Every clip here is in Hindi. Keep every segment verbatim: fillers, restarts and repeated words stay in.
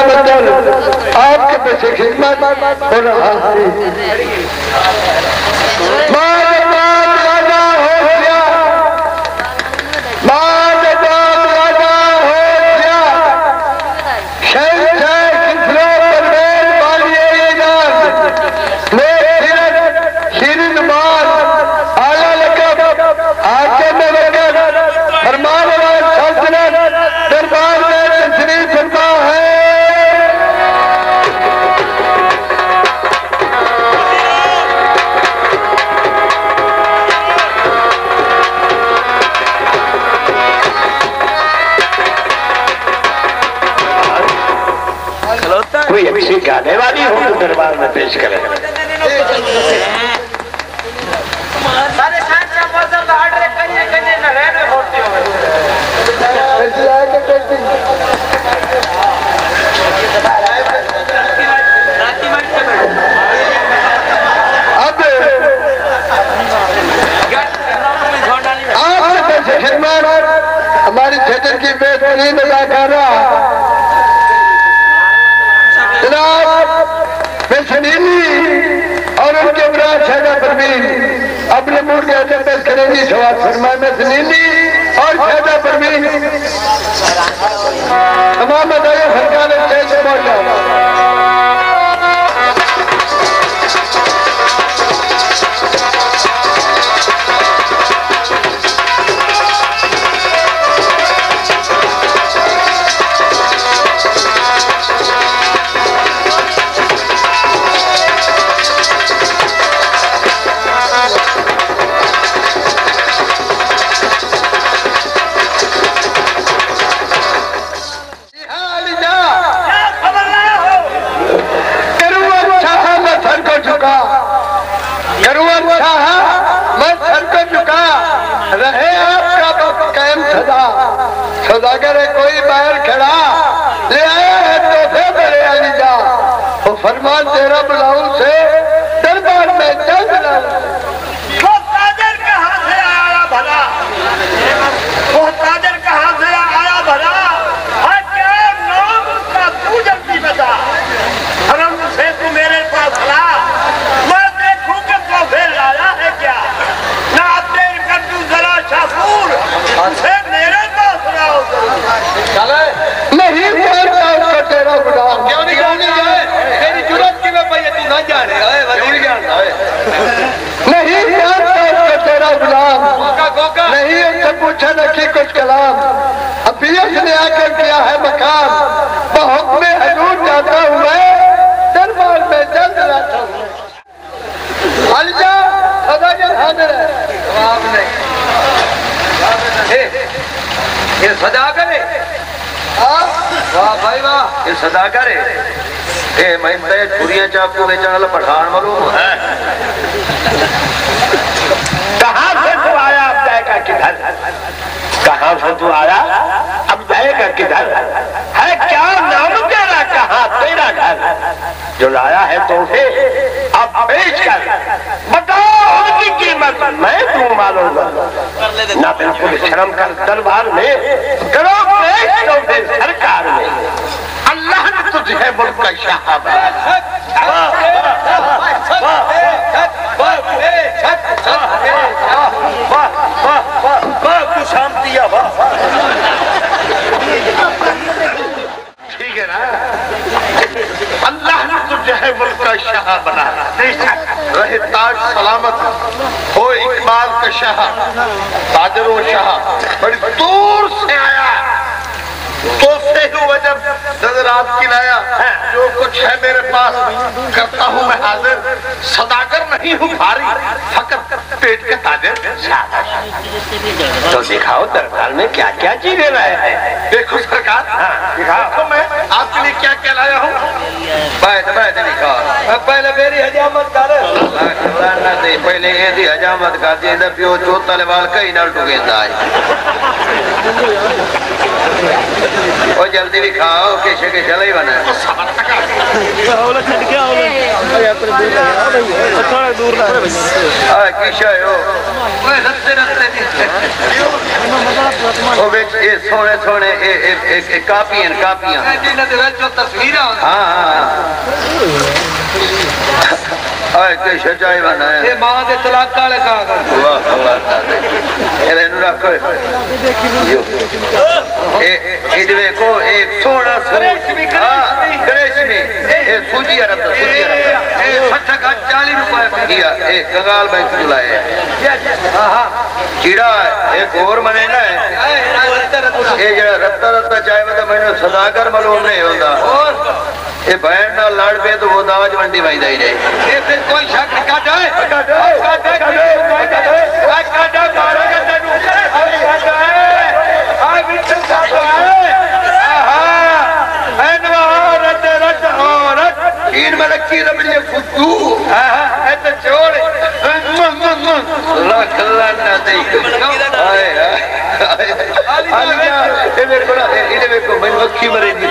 बदल आपके पैसे खिदमत हो रहा है। बाद बाद राजा हो गया, बाद बाद राजा हो गया, शहंशाह किसरो परवेज वालिए इजाज़ में शीरिन बार आला लकब हाकिम वक़्त फरमान वाला सल्तनत दरबार में तशरीफ फरमा है। कोई अच्छी गाने वाली हो तो दरबार में पेश करें। सारे शान का मौसम ऑर्डर कन्या कन्या ना रहने होती हो। अब आपसे पैसे खिदमत हमारी थिएटर की बेहतरीन अदाकारा और उनके बरात शहदा परवीन अपने मूड के अंदर पेश करेंगी। सवाल फरमाए में सलीली और शहदा परवीन तमाम अदाए सरकार स्टेज पहुंचा। रहे आपका कायम सदा सौदागर है कोई बाहर खड़ा ले आया है तोहफे मेरे अली जा वो फरमान तेरा बुलाऊं से दरबार में चल बुला वो कादर कहाँ से आया भला, वो कादर कहाँ से आया भला, और क्या नाम उसका तू जल्दी बता। हरम से तू मेरे पास ला, मैं देखूं कि तोहफे लाया है क्या। ना तेरे कद्दू जरा शाफूर से मेरे पास लाओ। नहीं मानता उसका तेरा गुलाम। क्यों नहीं क्यों नहीं जाए, तेरी जुर्रत की मैं भैया तू ना जाने नहीं जानता उसका तेरा गुलाम। गोका गोका नहीं उससे पूछा रखी कुछ कलाम। अबीयत ने आकर किया है मकाम, बहुत में हजूर जाता हूँ मैं दरबार में जल्द लाता हूँ। अलजा सदागर हाजिर है। जवाब नहीं, ये सदागर है। वाह भाई वाह, ये सदागर है। ए मैं ते छुरियां चाकू बेचने वाला पठान मालूम है। कहाँ से तू आया, अब जाएगा किधर? कहाँ से तू आया, अब जाएगा किधर? है क्या नाम तेरा, कहाँ तेरा घर? जो लाया है तोहफे अब पेश कर, बताओ उनकी कीमत मैं तू मालूंगा। ना बिल्कुल शर्म कर दरबार में करो पेश तोहफे सरकार में। अल्लाह ने तुझे मुल्क का शाह बनाया। शांति ठीक है ना, अल्लाह ने तुझे है मुल्क का शाह बनाया। रहे ताज सलामत हो इकबाल का शाह, ताजर व शाह बड़ी दूर से आया तो से हुआ जब नजर आपकी लाया। जो कुछ है मेरे पास करता हूँ मैं हाजिर, सदागर नहीं हूँ भारी, फकत पेट के ताजर। तो दिखाओ दरबार में क्या क्या चीजें लाए हैं। देखो सरकार, दिखाओ मैं आपके लिए क्या क्या लाया हूँ। बैठ बैठ दिखाओ, पहले मेरी हजामत कर नहीं, पहले ये हजामत कर दी पियो चौथा वाल कहीं ना टुकेंदा और जल्दी भी खाओ, किसे के चले बना थोड़ा दूर ना आ किशा है ओ ओए रस्ते रस्ते ओ बेच ये सोने सोने ए ए ए कापियां कापियां जिन्हां दे विच तस्वीरां हां हां आए के सजाई बना है ये मां दे तलाक वाले कागज वाह वाह एले नु रखो यो ए ए देखो एक सोना सूट हां रेशमी ए सूजी अरब सूजी अरब ए सट्ठा का चालीस रुपए में दिया ए कंगाल बैंक चलाए हां हां कीड़ा एक और मने ना है ए जड़ा रत्ता रत्ता चाहे तो मैंने सदागर मालूम नहीं होता और ये बहन ना लड़ पे तो वो दावज मंडी भाई जाई जाए ये फिर कोई शक नहीं काट है काट है काट है काट है काट है मारेगा तेनू काट है आ बिच्छू साहब है हां एनवार रट रट औरत तीन मलकी रबड़ी फुद्दू हां ए तो छोड़ ला खल्ला ना दे हाय हाय ये मेरे को ये मेरे को मैं मक्खी मरेगी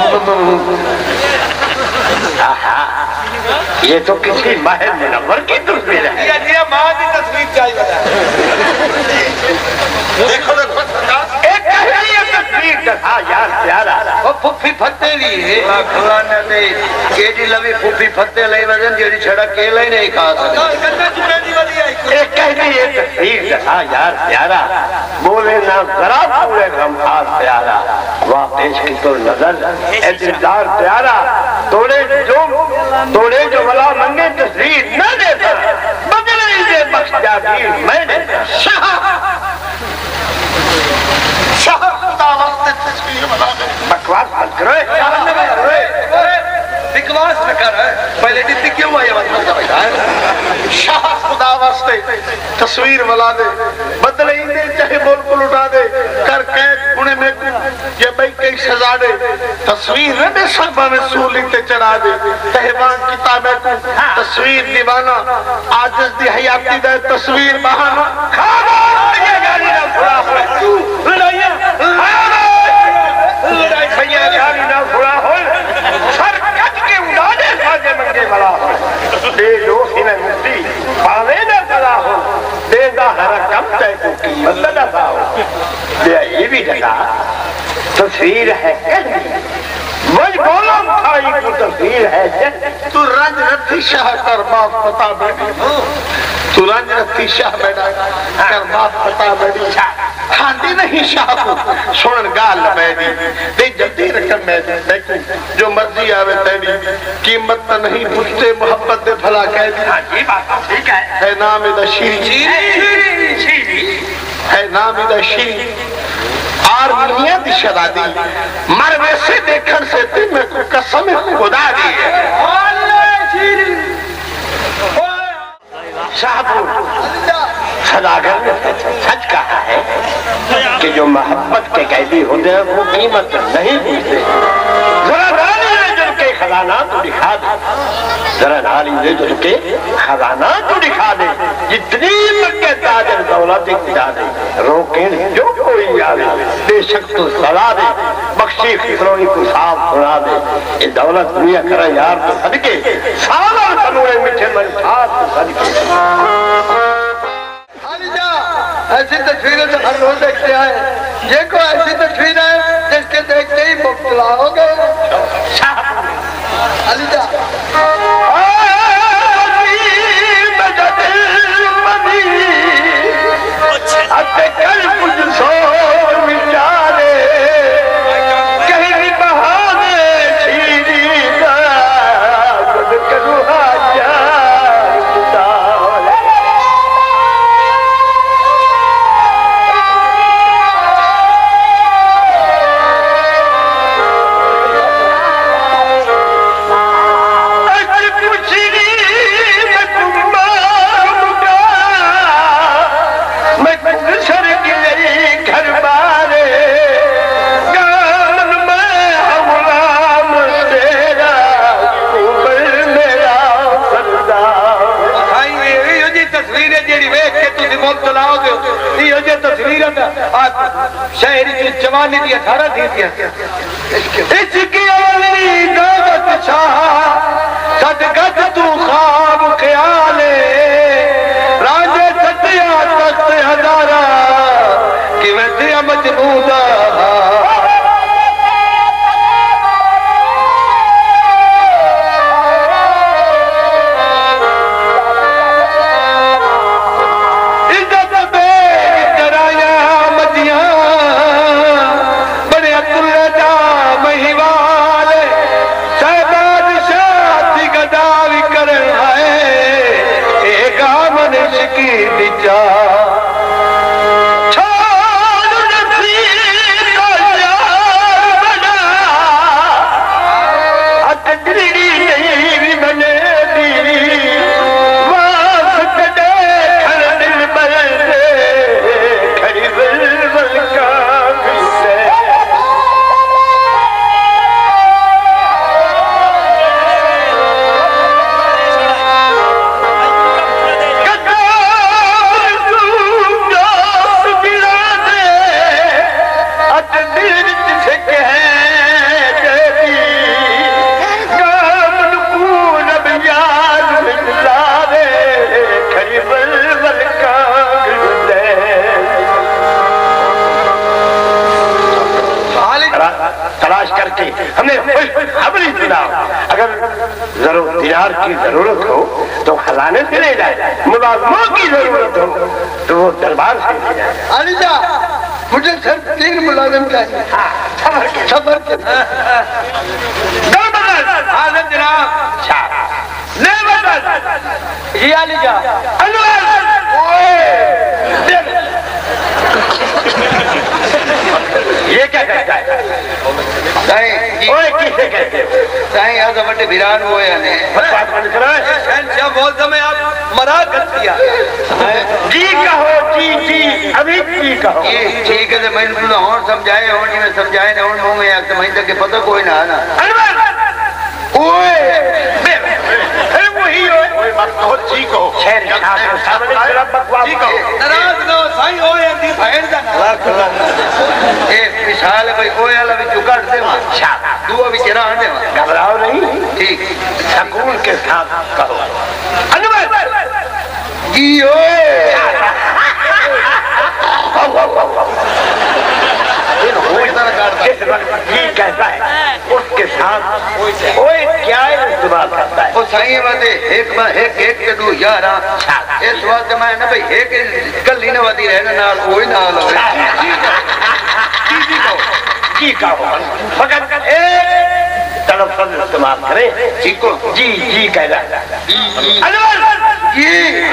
ये तो किसी माहिर मुनव्वर की तस्वीर है ये ये मां की तस्वीर चाहिए देखो देखो एक है ये तस्वीर था यार प्यारा वो फुफी फत्ते ली है खुदा ने दे केडी लवी फुफी फत्ते ले वजन जेडी छड़ा केला ही नहीं खा सकता गन्ना चूड़े दी वाली है एक है ये तस्वीर था यार प्यारा बोले ना जरा पूरे गम खास प्यारा वाह पेश की तो नजर ए दिलदार प्यारा तोड़े जो तोड़े जो वाला मंगे तस्वीर न देता बदले दे बख्श जागीर मैंने शाह शाह खुदा वास्ते तस्वीर बना दे बकवास मत करो बकवास न कर पहले दित्ती क्यों आई मतलब शाह खुदा वास्ते तस्वीर बना दे बदले दे चाहे मुल्क लुटा दे कर कैद पुणे में ये भाई कई सजा दे तस्वीर न दे सब में सूली ते चढ़ा दे तहवान किताबे को तस्वीर दीवाना आजिज दी हयाती दे तस्वीर बहाना खामोश ये गाली ना फुड़ा हो लड़ाइया लड़ाई भैया गाली ना फुड़ा हो सर कट के उड़ा दे साजे मंगे वाला दे जो इन्हें मुक्ति पावे ना चला हो दे दा हर कम तय को कीमत न था हो दे ये भी जगह तस्वीर है वही बोलो खाई को तस्वीर है तू रंज रथी शाह कर बाप पता बेटी तू रंज रथी शाह बेटा कर बाप पता बेटी खांदी नहीं शाह को सुन गाल बैठी दे जल्दी रकम में देखो जो मर्जी आवे तेरी कीमत तो नहीं पूछते मोहब्बत दे भला कह दी हां ये बात तो ठीक है है नाम इदा शीरी शीरी है नाम इदा शीरी और दुनिया की शरादी मर वैसे देखने से दिन में कसम खुदा दी है सदागर ने सच कहा है कि जो मोहब्बत के कैदी होते हैं वो कीमत नहीं पूछते जरा के खजाना तो दिखा दे जरा नाली दे जो के खजाना तो दिखा दे जितनी मक्के ताजर दौलत दिखा दे रोके जो कोई आवे बेशक तो सला दे बख्शी फिक्रों को साफ सुना दे ये दौलत दुनिया करे यार तो सदके साला सनूरे मिठे मन साथ सदके आलिजा ऐसी तस्वीरें तो हर रोज देखते हैं ये को ऐसी तस्वीर है जिसके देखते ही मुब्तला हो गए आलिजा कल कुछ सो विचारे कहीं बहाने छीनी करूँ शहरी की जवानी दी अठारह थी इसकी दावत शाह सद गद तू अगर जरूर दिनार की जरूरत हो तो खजाने से ले जाए, मुलाजमों की जरूरत हो तो वो दरबार से ले जाए। अलीजा मुझे सिर्फ तीन मुलाजिम चाहिए। सबर के हाजिर जनाब। जी अलीजा ये क्या कहता है? ओए किसे कहते हो? साईं आज बड़े वीरान हुए ने शहंशाह बहुत समय आप मरा कर दिया। जी कहो, जी जी अभी जी कहो। ये ठीक है, मैं तुमने और समझाए और नहीं मैं समझाए ना और होंगे यार तो मैं तक के पता कोई ना ना ओए वही ओए मत कहो, जी कहो। शहंशाह के सामने जरा बकवास कहो। नाराज ना हो साईं ओए अंधी भैन दा ना ए मिसाल है भाई ओए वाला भी चुकाड़ दे अच्छा दुआ भी चरा दे घबराओ नहीं, ठीक सुकून के साथ कहो। अनवर जी ओए जिस वक्त जी कहता है उसके साथ ओए क्या इस्तेमाल करता है? वो साईं वादे एक बार एक एक के दो यार इस बात मैं ना भाई एक कल ही ना वादी रहना नाल कोई नाल हो जी जी कहो, जी कहो फकत एक तलफ्फुज़ इस्तेमाल करे। जी को जी जी कह रहा है। अनवर जी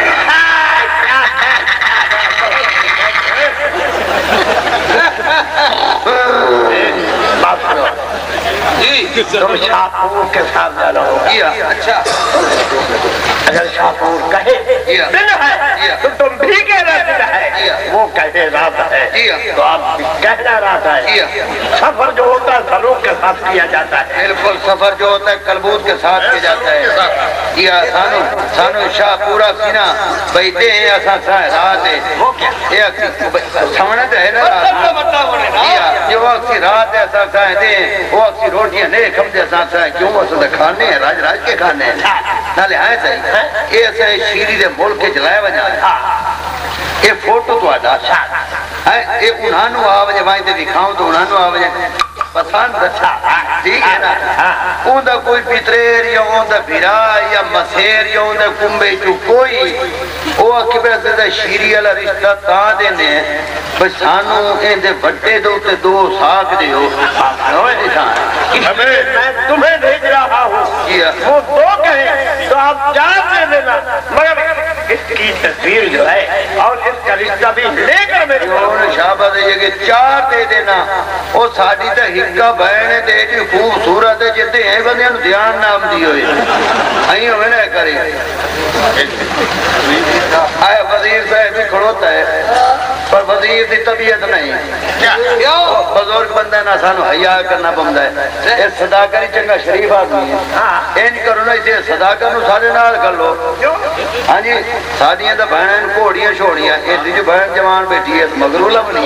बात सुनो जी, तुम शाहपुर के साथ जाना होगा। अच्छा अगर शाहपुर कहे दिन है तो तुम भी कहना दिन है, वो कहे रात है तो आप कहना रात है। सफर जो होता है सलूक के साथ किया जाता है। बिल्कुल सफर जो होता है कलबूत के साथ किया जाता है। या सानू सानू शाहपुरा सीना भाई दे ऐसा सा रात है वो क्या ये समझना तो है ना रात जो वक्त रात ऐसा सा दे वो अक्सी रोटियां नहीं खम जैसा सा क्यों वो सुध खाने हैं राज राज के खाने हैं नाले आए सही ये ऐसे शीरी दे मुल्क के जलाए वजा ये फोटो तो आदा है ये उन्हानु आवाज भाई ते दिखाऊं तो उन्हानु आवाज पसंद अच्छा ठीक है ना उनका कोई पितरेर या उनका भिरा या मसेर या उनका कुंबे चु कोई वो अकेबे से शीरी वाला रिश्ता ता देने बस सानू इनके बट्टे दो ते दो साग दियो मैं तुम्हें भेज रहा हूँ वो दो कहे तो आप चार दे देना, मगर इसकी तस्वीर जो है और इसका रिश्ता भी लेकर मेरे शाबाश है कि चार दे देना वो साड़ी तो हिक्का बहन दे दी खूबसूरत है जिते है बंदे ध्यान नाम दियो अही होवे ना करे आया वजीर साहब भी खड़ोता है पर वजीर की तबीयत नहीं क्यों बुजुर्ग बंदा ना सानू हया करना पौंदा है। ये सदाकर ही चंगा शरीफ आदमी है इंज करो ना इसे सदाकर नु सारे नाल कर लो। हाँ जी सादियां तो बहन घोड़ियां छोड़ियां एडी जो बहन जवान बैठी है मगरू लबनी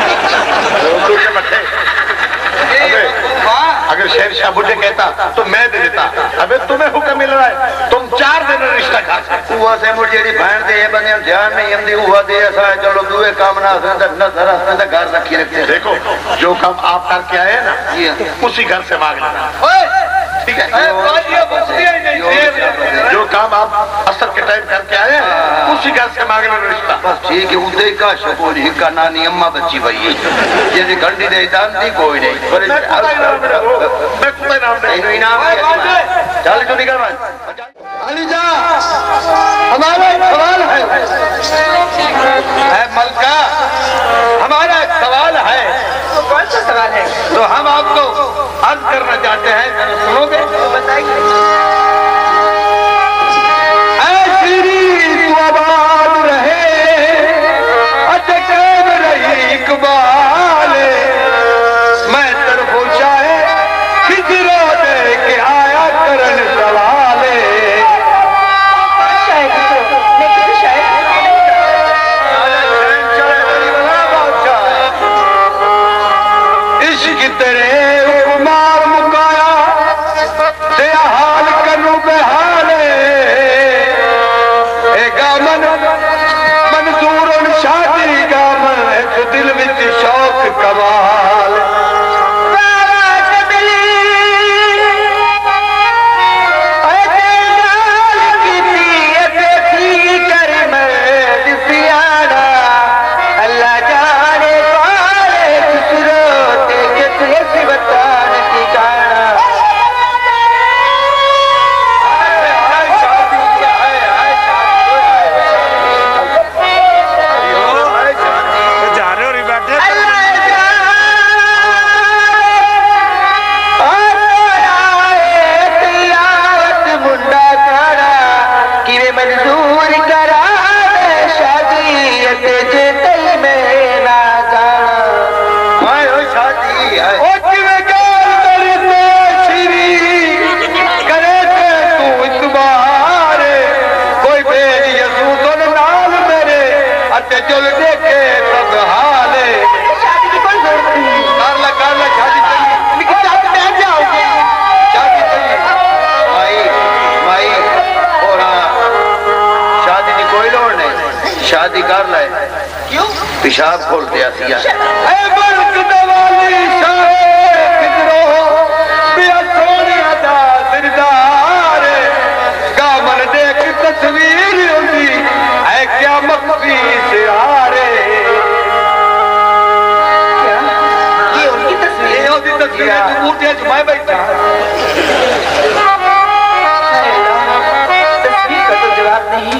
है। अगर शहंशाह मुझे कहता तो मैं दे देता, अबे तुम्हें हुक्म मिल रहा है तुम चार दिन रिश्ता खा सकते। हुआ से मुझे जेडी बहन दे ये बंदे ध्यान नहीं हमदी हुआ दे ऐसा है चलो दुए काम ना से न धरा से घर रखी रखते। देखो जो काम आप करके आए ना उसी घर से मांग लेना, ठीक है? जो काम आप असर के टाइम करके आए उसी घर से मांग लेना रिश्ता। बस ठीक है उदय का शकोर हिक्का नानी अम्मा बच्ची भई ये घंटी दे दांती कोई नहीं पर मैं कोई नाम नहीं इनाम चल जो निकल अलीजा हमारा एक सवाल है। है मलका हमारा एक सवाल है। तो कौन सा सवाल है? तो हम आपको अर्ज करना चाहते हैं, जरा सुनोगे? बताइए। ऐसी तो आबाद रहे अटक रही इकबाल मैं तरफो चाहे खिजरो दे के आया करन सवाले। इश्क तेरे उमार मुकाया ते शादी कर ले क्यों पेशाब खोल दिया सिया तस्वीर होती है क्या मकबी से आ रे ये उनकी तस्वीर है उनकी तस्वीर है जो मूर्तियां जुमाए बैठा तस्वीर का तो जवाब नहीं।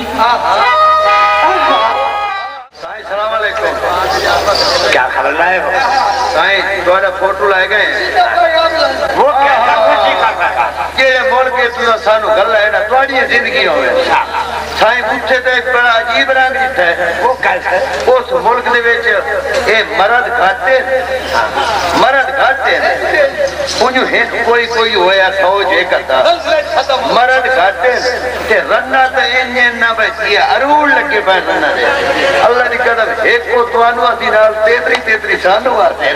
साईं सलाम अलैकुम क्या खबर लाए हो साईं तुम्हारा फोटो लाए गए वो क्या मोड़ के तुझा सानू गल है ना तुम्हारी जिंदगी होवे साईं पूछे तो एक बड़ा अजीब रंग दिता है वो गल है उस मुल्क दे विच ए मर्द खाते मर्द खाते उन्हें हित कोई कोई होया फौज एक अदा मर्द खाते ते रन्ना तो इंने ना बचिया अरूल लगे पे रन्ना दे अल्लाह दी कसम एक को तुहानू असी नाल तेतरी तेतरी सानू आते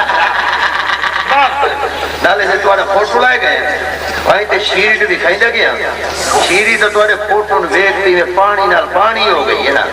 नाले से तुम्हारा फोटो लाए गए भाई ते शीरी दिखाई दे गया शीरी तो तुम्हारे फोटो वेखती में पानी नाल पानी हो गई है ना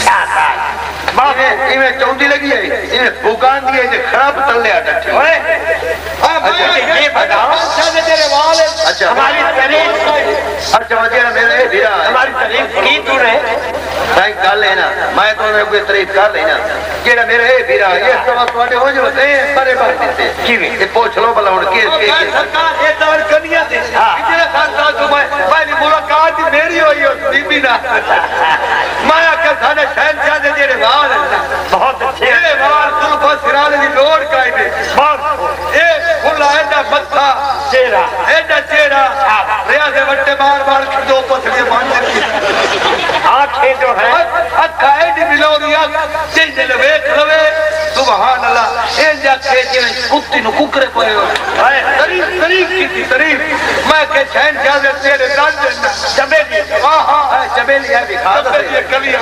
इवें इवें चौंधी लगी है इवें बुगान दी है खराब तल्ले आ डटी ओए अच्छा ये बताओ अच्छा तेरे वाल अच्छा हमारी तारीफ अच्छा जेड़ा मेरे भीरा हमारी तारीफ की तूने भाई गल है ना मैं तो कोई तारीफ कर लेना जेड़ा मेरे ए भीरा ये सब तुम्हारे हो जो ए बड़े बात देते किवें ये पूछ लो भला हुन केस के सरकार ये तवर कनिया दे जेड़ा खासा तो मैं पहली मुलाकात मेरी होई हो बीबी ना मैं आके साडे शहंशाह दे जेड़े वाल बहुत अच्छे ये वाल सुल्फा सिराले दी लोड़ काई दे बहुत ए खुला एडा मत्था चेहरा एडा चेहरा रिया से वट्टे मार मार के दो पसले मान दे आंखें जो है अखा एडी बिलोरिया जिंदे वेख लवे सुभान अल्लाह ए जाके जिवें कुत्ती नु कुकरे पए हो हाय तारीफ तारीफ की तारीफ मैं के शहंशाह दे तेरे दंद चबेली हां हां चबेली है दिखा दे ये कलिया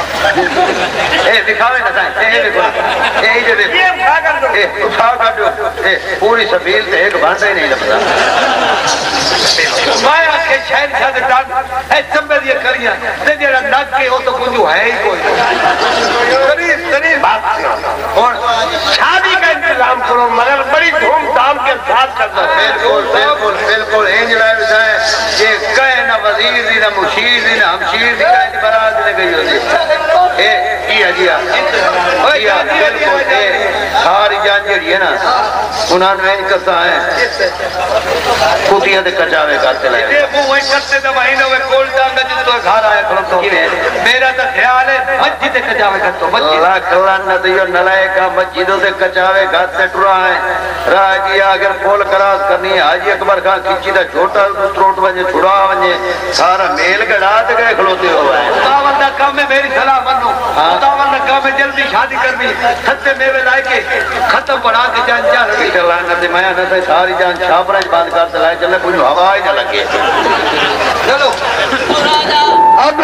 ए दिखावे ना साईं ए देखो ए इधर देखो ये उठा कर दो ए उठा कर दो ए पूरी सफील से एक भांडा ही नहीं लगता मैं आके शहंशाह दे दंद ए चबेली करिया ते जेड़ा नक के ओ तो कुछ है ही कोई तारीफ तारीफ बात और शादी का इंतजाम करो मगर बड़ी धूमधाम के साथ करना बिल्कुल बिल्कुल बिल्कुल इंज लाए जाए ये कहे ना वजीर दी ना मुशीर दी ना हमशीर दी का बारात ने गई होती ए किया जिया किया बिल्कुल ए सारी जान जेड़ी है ना उन्होंने इंज कसा है कुतियां दे कचावे करते लाए ये वो वही करते तो महीने में कोल डांगा जिस तो घर आया खड़ो तो मेरा तो ख्याल है मस्जिद दे कचावे कर तो मस्जिद अल्लाह न दियो नलायका मस्जिदों से कचावे घर से टुरा है राजी अगर पोल क्रॉस करनी है हाजी अकबर खान खिंची दा छोटा स्ट्रोट वने छुड़ा वने सारा मेल गड़ा ते गए खलोते हो है खुदावन दा काम में मेरी सलाह मानो खुदावन दा काम में जल्दी शादी करनी खत्ते मेवे लाए के खत्म बढ़ा के जान जा रही अल्लाह ने मैं ना ते सारी जान छापरा बंद कर दे लाए चले कोई हवा ही ना लगे चलो अब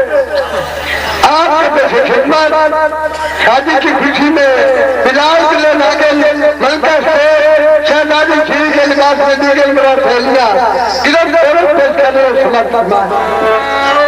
आपके खिदमत शादी की खुशी में बिलाल के लिए लागे मलका से शहनादी खीर के लिबास में दी गई मेरा फैलिया इधर से पेश करने समर्थ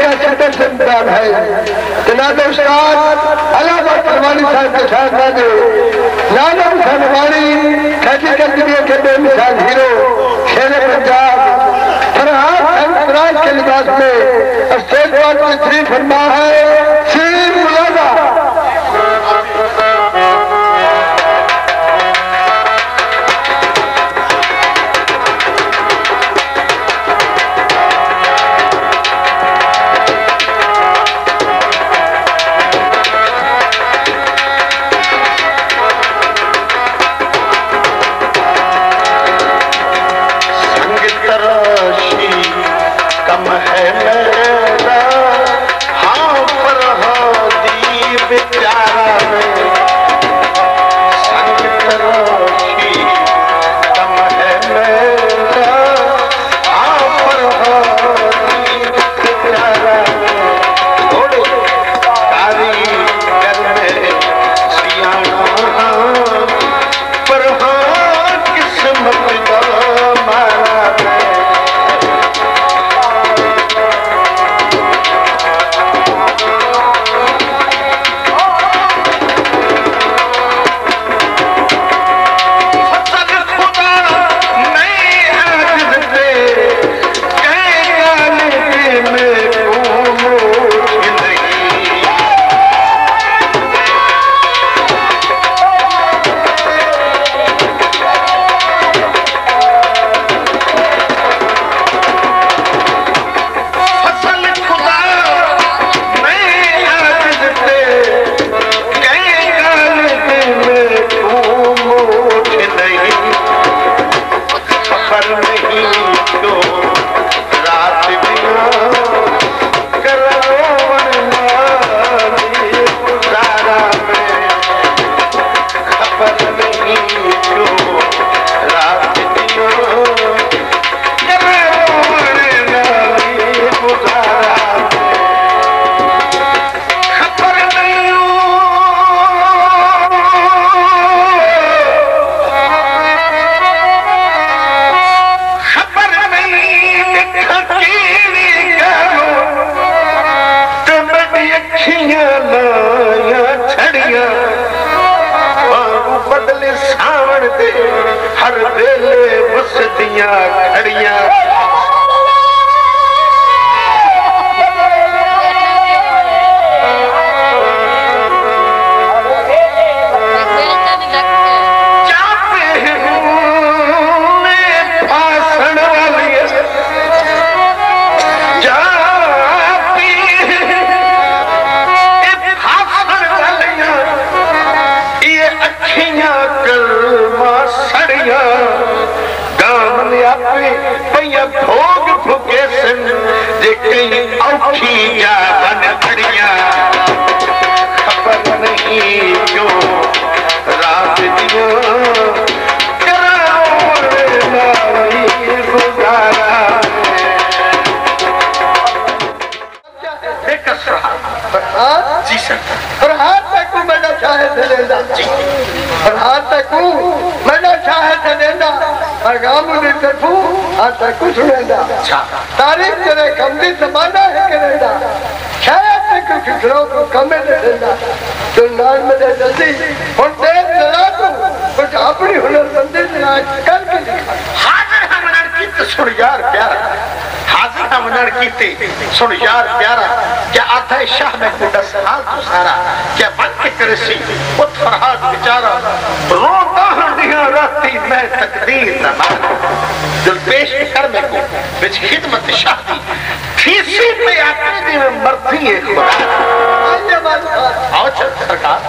का सत्तर संतान है। जनाब उस्ताद अलामा फरमानी साहब के साथ दे नाना फरमानी खेती करती है खेते मिसाल हीरो शेर पंजाब फरहाद फराज के लिबास में स्टेट बोर्ड में श्री फरमा है श्री मुलाजा हर वेले बसदियां खड़ियां भोग फुके सन कई औखी जा बन खड़िया खबर नहीं क्यों रात दियो गुजारा जी सर फरहाद तक मैंने चाहे देना जी फरहाद तक मैंने चाहे देना पैगाम ने तरफू आज तक कुछ सुनेगा तारीफ करे कमली जमाना है करेगा शायद मैं कुछ खिचड़ो को कमे न देना तो नाल में दे जल्दी और देर चला तो कुछ अपनी हुनरमंदी से आज कर के दिखा हाजिर हमनर की सुन यार प्यारा हाजिर हमनर की सुन यार प्यारा क्या आता है शाह में को दस हाल तो सारा क्या बन के करे सी उत फरहाद बेचारा रोता हंडियां राती मैं तकदीर न मान दिल पेश कर में को बिच खिदमत शाह दी फीसी पे आके दी में मर्दी है खुदा आओ चल सरकार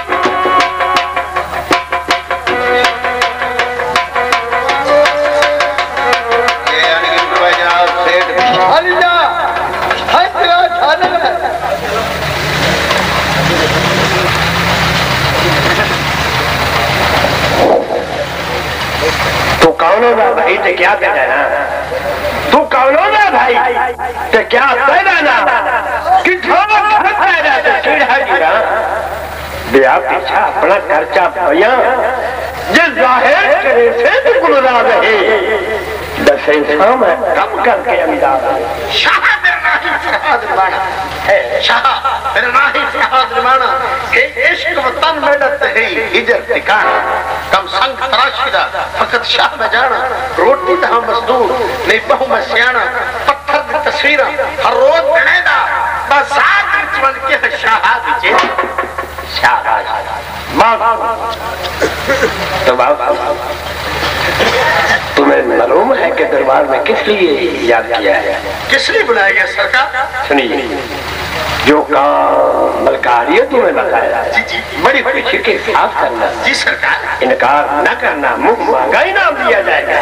तू कौन हो ना भाई ते क्या कहना ना तू कौन हो ना भाई ते क्या कहना ना कि ठोक कहना ते सीधा गिरा बिया पीछा अपना खर्चा भैया जे जाहिर करे से गुलरा रहे दस इंसान कम करके अंदाज शाह फरहाद निर्माणा है शाह मेरा ना ही फरहाद निर्माणा के इश्क वतन मेडत है हिजर ठिकाना कम संग तराशिदा फकत शाह में जाना रोटी दा मजदूर नहीं बहु में सियाना पत्थर दी तस्वीर हर रोज गणेदा बाजार विच बन के शाह दी शाबाश तो बाबा तुम्हें मालूम है कि दरबार में किस लिए याद किया है? किस लिए बुलाया गया सरकार? सुनिए, जो काम मलकारिया तुम्हें बताया जी जी बड़ी खुशी के साथ करना। जी सरकार। इनकार न करना, मुंह मांगा ही नाम दिया जाएगा।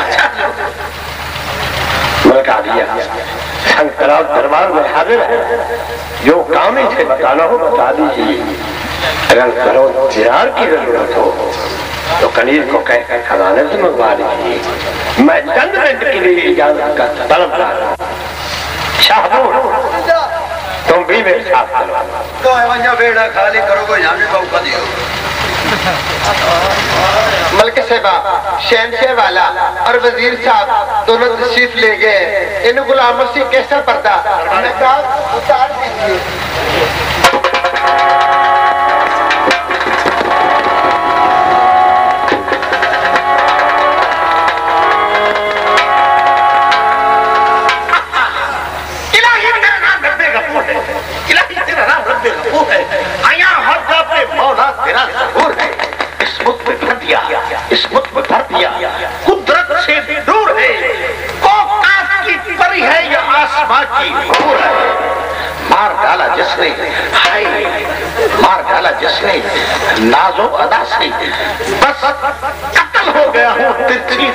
मलकारिया संतरा दरबार में हाजिर है, जो काम इसे बताना हो बता दीजिए। अगर घरों जिरार की जरूरत हो तो कनीर को कहकर खजाने से मंगवा लीजिए। मैं चंद मिनट के लिए इजाजत का तलबगार हूँ। शाहबूर तुम भी मेरे साथ चलो। तो वहाँ बेड़ा खाली करोगे, यहाँ भी मौका दियो। मलक साहबा, शहनशाह वाला और वजीर साहब दोनों तशरीफ ले गए। इन गुलामों से कैसा पर्दा उतार दीजिए। इस मुल्क में भर दिया, कुदरत से दूर है, कोकास की परी है या आसमां की हूर है। मार डाला जिसने, हाय मार डाला जिसने नाजो अदा से, बस कत्ल हो गया हूँ तिरछी।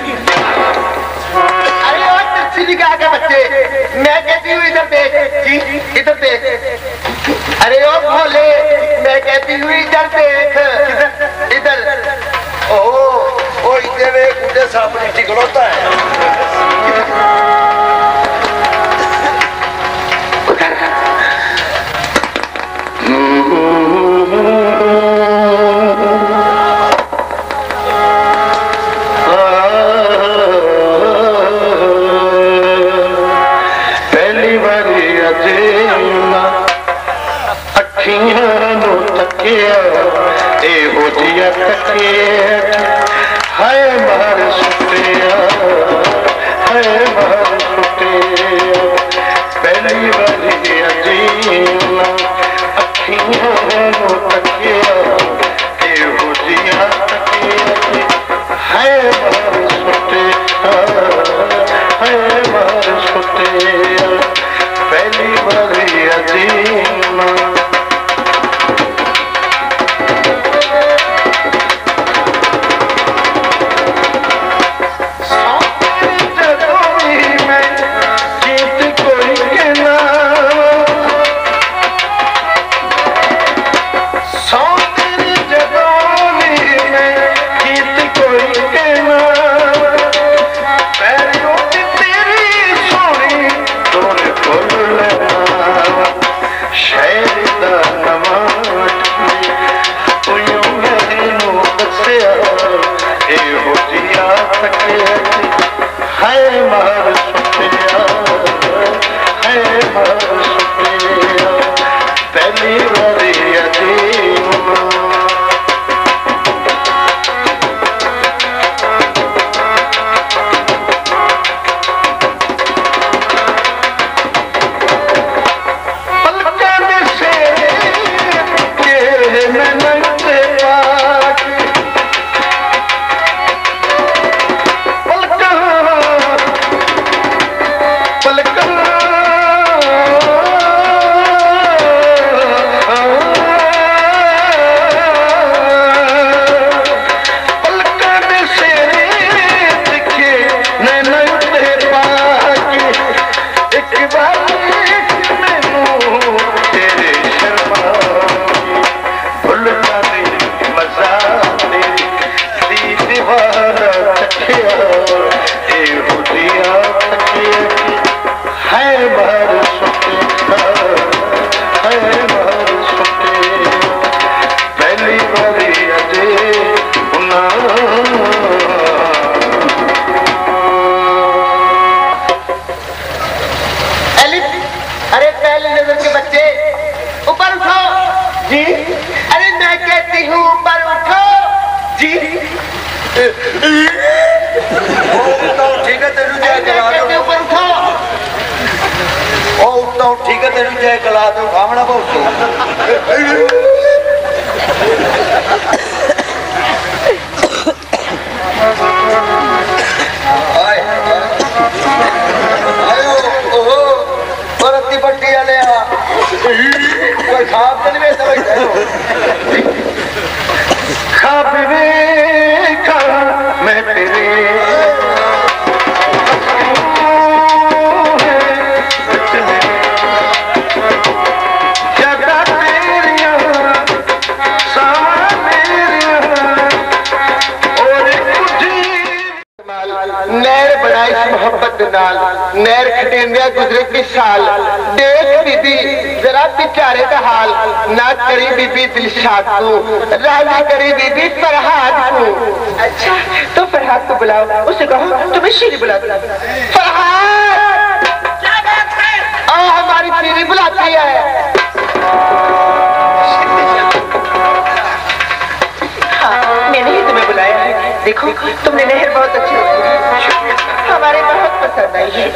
अरे और तिरछी निगाह के बच्चे, मैं कहती हूँ इधर देख जी, इधर देख। अरे ओ भोले, मैं कहती हूँ इधर देख, इधर इधर। ओ ओ इधर एक बूढ़े सांप नीचे खड़ोता है। पहली बारी अजेला अखियां नो तकिया ए हो जिया तकिया हाय मार सुटिया हाय मार सुटिया। पहली बारी अजेला अखियां नो तकिया ए हो जिया तकिया हाय मार सुटिया हाय मार सुटिया। पहली बारी अजेला के बच्चे ऊपर उठो जी। अरे मैं कहती हूँ ऊपर उठो जी। ठीक है तेरू जय कला दो ऊपर उठो। ओ उठता हूँ ठीक है तेरू जय कला दो भावना बहुत पट्टी वाले कोई खाब तो नहीं समझ खाब मैं तेरे नैर बनाई मोहब्बत नाल नैर खटेंदिया गुजरे की साल देख बीबी जरा बेचारे का हाल ना करी बीबी दिलशाद को राजी करी बीबी फरहाद को। अच्छा तो फरहाद को बुलाओ उसे कहो तुम्हें शीरी बुलाती फरहाद क्या बात है। आ हमारी शीरी बुलाती है। हाँ मैंने ही तुम्हें बुलाया है। देखो तुमने नहर बहुत अच्छी हमारे बहुत पसंद आई है।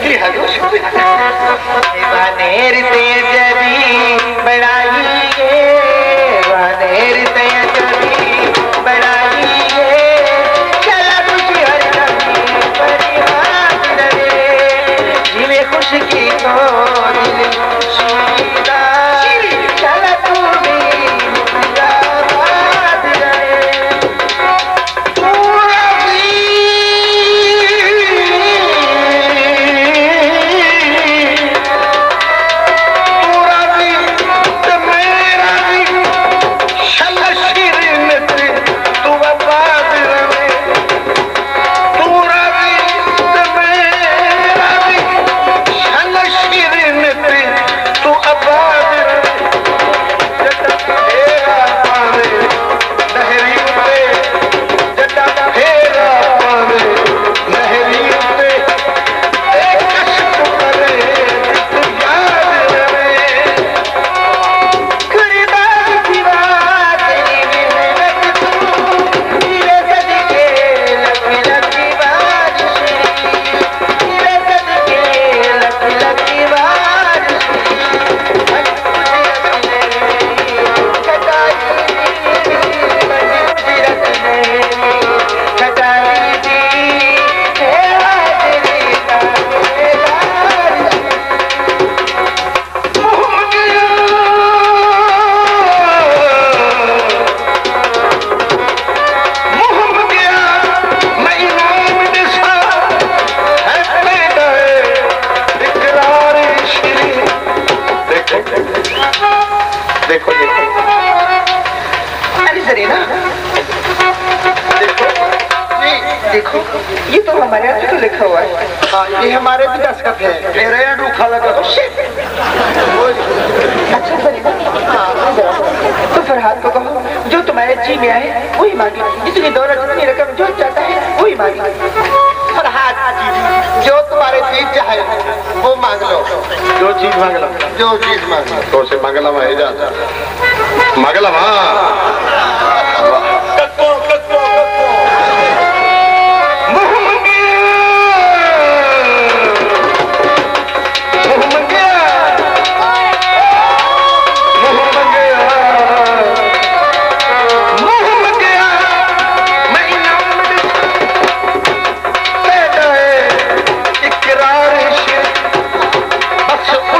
वानेर तेजरी बनाइए वानेर तेजरी बनाइए चला तुझी हर कभी परिहार रे जिले खुश की तो दिल शीरा चला तू भी देखो देखो अरे जरीना देखो देखो ये तो हमारे यहाँ तो लिखा हुआ है। हाँ ये हमारे भी दस्तखत है। मेरे यहाँ रूखा लगा अच्छा जरीना हाँ तो फरहाद को कहो जो तुम्हारे जी में आए वही मांगे इतनी दौलत इतनी रकम जो चाहता है वही मांगे। फरहाद जो तुम्हारे जी चाहे वो मांग लो जो चीज मांग लो जो चीज मांग लो तो से मंगलम है जा मंगलम हाँ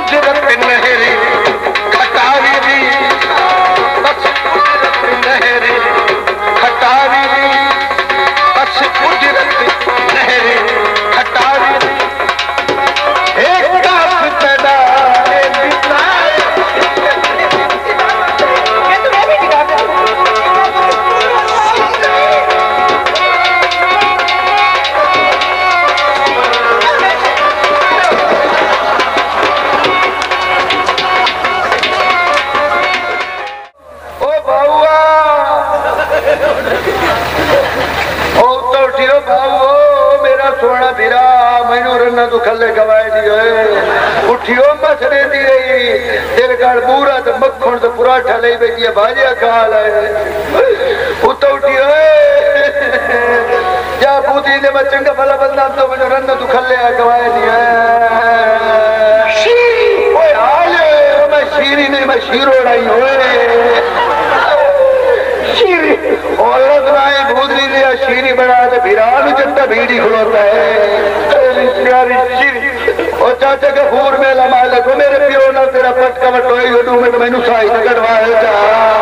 नहरी रन्ना तू खले गवाए दी है उठियो मसरे दी रही दिल गाल पूरा तो मक्खन तो पराठा ले बैठी है भाजिया खा ले उतो उठियो जा पूती ने मैं चंगा भला बंदा तो मैं रन्ना तू खले गवाए दी है शीरी ओए आले मैं शीरी नहीं मैं शीरोड़ाई ओए शीरी औरत राय भूदरी लिया शीरी बना दे बिराल चंदा भीड़ी खड़ोता है प्यारी शीरी और चाचा के फूर में मालिक मेरे प्यो ना तेरा पटका वटोई उडू में मैनू साई कटवाए जा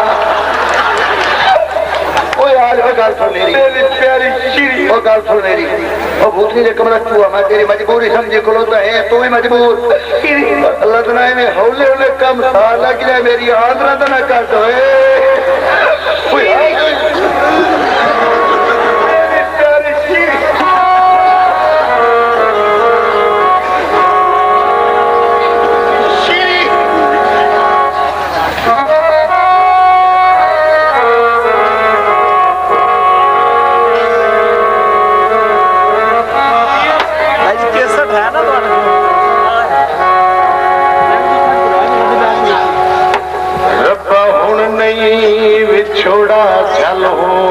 ओ यार वो गल सुन मेरी प्यारी शीरी वो गल सुन मेरी ओ भूतनी दे कमरा चूहा मैं तेरी मजबूरी समझे खड़ोता है तू भी मजबूर अल्लाह तआला ने हौले हौले कम सा लग जाए मेरी आदरा तो ना कर दो छोड़ा चलो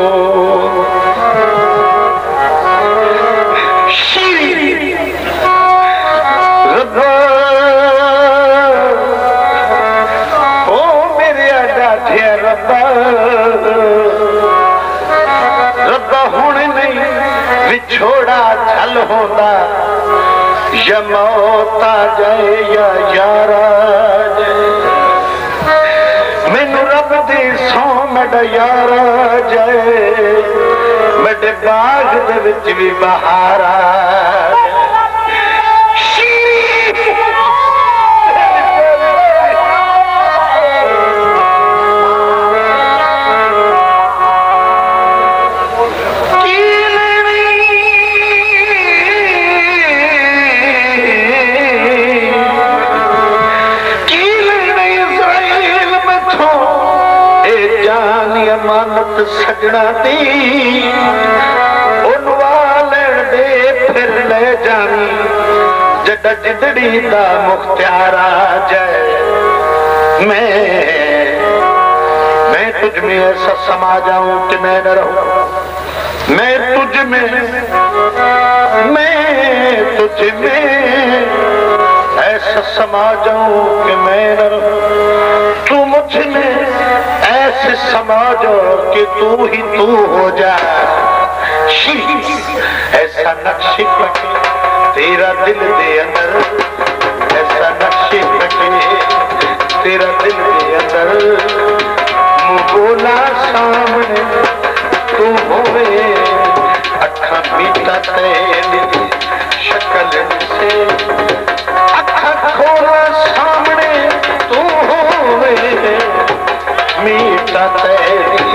रब्बा ओ मेरे डाठे रब्बा रब्बा हुण नहीं विछोड़ा चल होंदा या मौत आ जाए या यारा मैनू रब दी सौ मेरा यारा जाए मेरे बाग दे विच भी बहारा सजना दी लेन दे फिर ले जानी जड़ा जिदड़ी दा मुख्तियार आ जाए मैं मैं तुझ में ऐसा समा जाऊं कि मैं न रहूं मैं तुझ में मैं तुझ में ऐसा समा जाऊं कि मैं न रहूं तू मुझ में ऐसे समाजो कि तू ही तू हो जा ऐसा नक्शे कटे तेरा दिल दे अंदर ऐसा नक्शे कटे तेरा दिल दे अंदर मुँह बोला सामने तू होवे अखा मीठा तेरी शक्ल से अखा खोला सामने तू होवे मीठा तेरी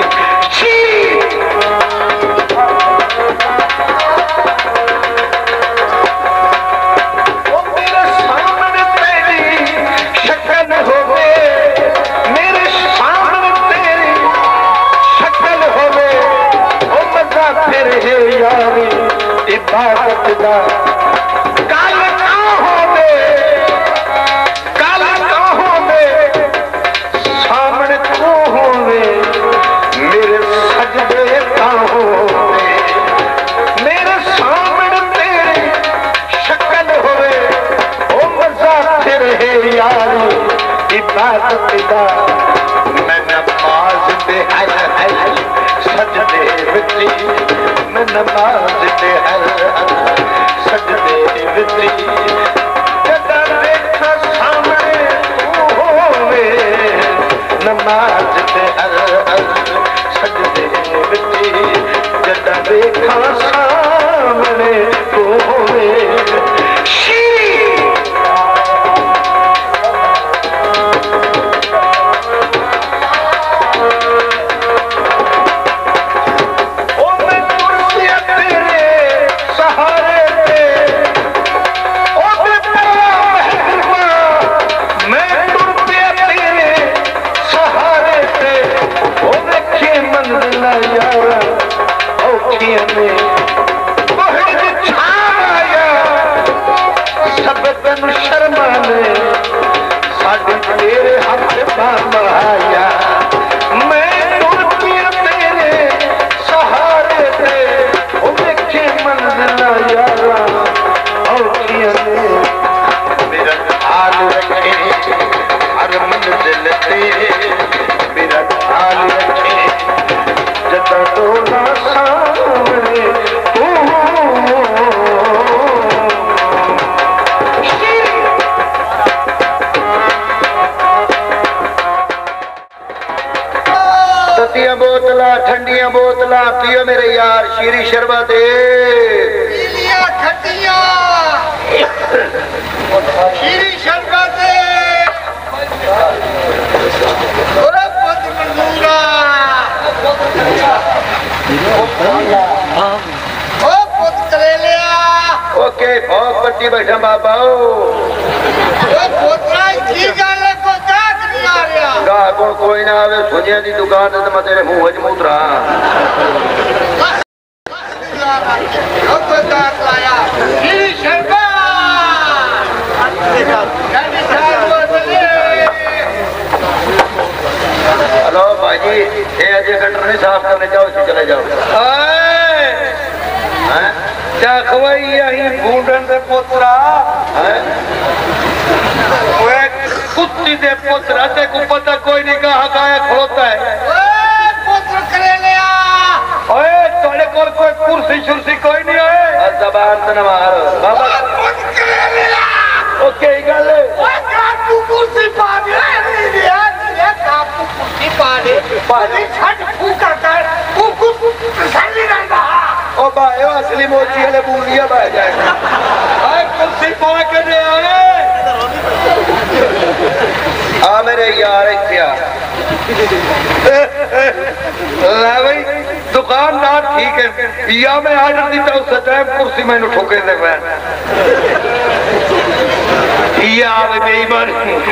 ओ मेरे सामने तेरी शक्ल होवे मेरे सामने तेरी शक्ल होवे ओ मजा फिर है यारी इबादत दा कल ना होवे कल ना होवे सामने तू होवे मेरे सजदे का होवे मेरे सामने तेरी शक्ल होवे ओ मजा फिर है यारी इबादत दा मैं नमाज दे हर हर सजदे विच मैं नमाज दे हर हर सजदे विच जदा देखा सामने तू होवे नमाज दे हर हर सजदे विच जदा देखा सामने तू होवे सहारे ठंडिया बोतला ठंडिया बोतला पियो मेरे यार शीरी शरबत पीलिया खटिया शीरी शरबत ओरे पुत मंजूरा ओ पुत करे लिया ओके बहुत पट्टी बैठा बाबा ओ पुत्रा की गल को जाग नहीं आ रहा गा कौन कोई ना आवे सुनिया दी दुकान ते मैं तेरे मुंह च मूतरा ओ पुत्रा लाया शीरी शरबत हेलो भाजी ये अजय गटर नहीं साफ करने जाओ इसे चले जाओ क्या खवाई यही बूढ़न दे पोतरा कुत्ती दे पोतरा ते को पता कोई नहीं कहा काया खड़ोता है ओए पुत्र करे लिया ओए तोड़े कोल कोई कुर्सी शुर्सी कोई नहीं है जबान से न मार बाबा पुत्र करे लिया ओके गल ओए काटू कुर्सी पा दे नहीं दिया ये काटू कुर्सी पा दे पानी छट फूका कर फूकू सल्ली रंगा ओ भाई असली मोची वाले बूढ़िया बह जाए ओए कुर्सी पा के दे आए आ मेरे यार क्या ले भाई दुकानदार ठीक है या मैं ऑर्डर दीता उस टाइम कुर्सी मैंने ठोके दे मैं या वे बेईमान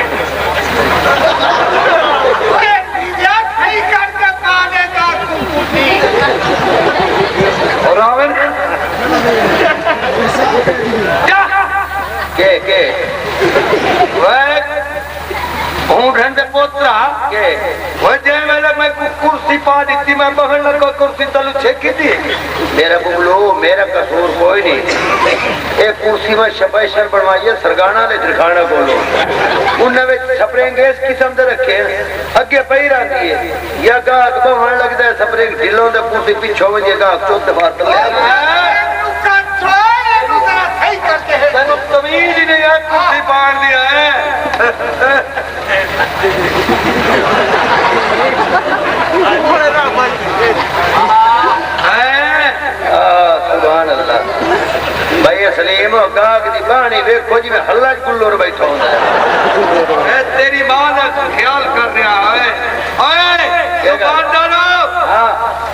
ओए या सही करके पा दे काटू कुर्सी और रावण क्या के के ऊँटन दे पोतरा के वो जे वेले मैं कुर्सी पा दी मैं बहन लगा कुर्सी तलू छेकी थी मेरा बुगलो मेरा कसूर कोई नहीं एक कुर्सी में स्पेशल बनवाइए सरगाना ले दिखाना बोलो उन्हें स्प्रिंग इस किस्म दे रखे अगे पई रहती है या गाहक बहन लगता है स्प्रिंग ढिलों दे कुर्सी पिछो वजे गाहक चौथ बार तले सही करके है तेन तमीज ही नहीं है कुर्सी पान लिया है सुभान अल्लाह भाई सलीम गाहक दी कहानी वेखो जी मैं हल्ला गुल्लो बैठा हूं तेरी मां ने ख्याल कर रहा है ओए दुकानदारो हां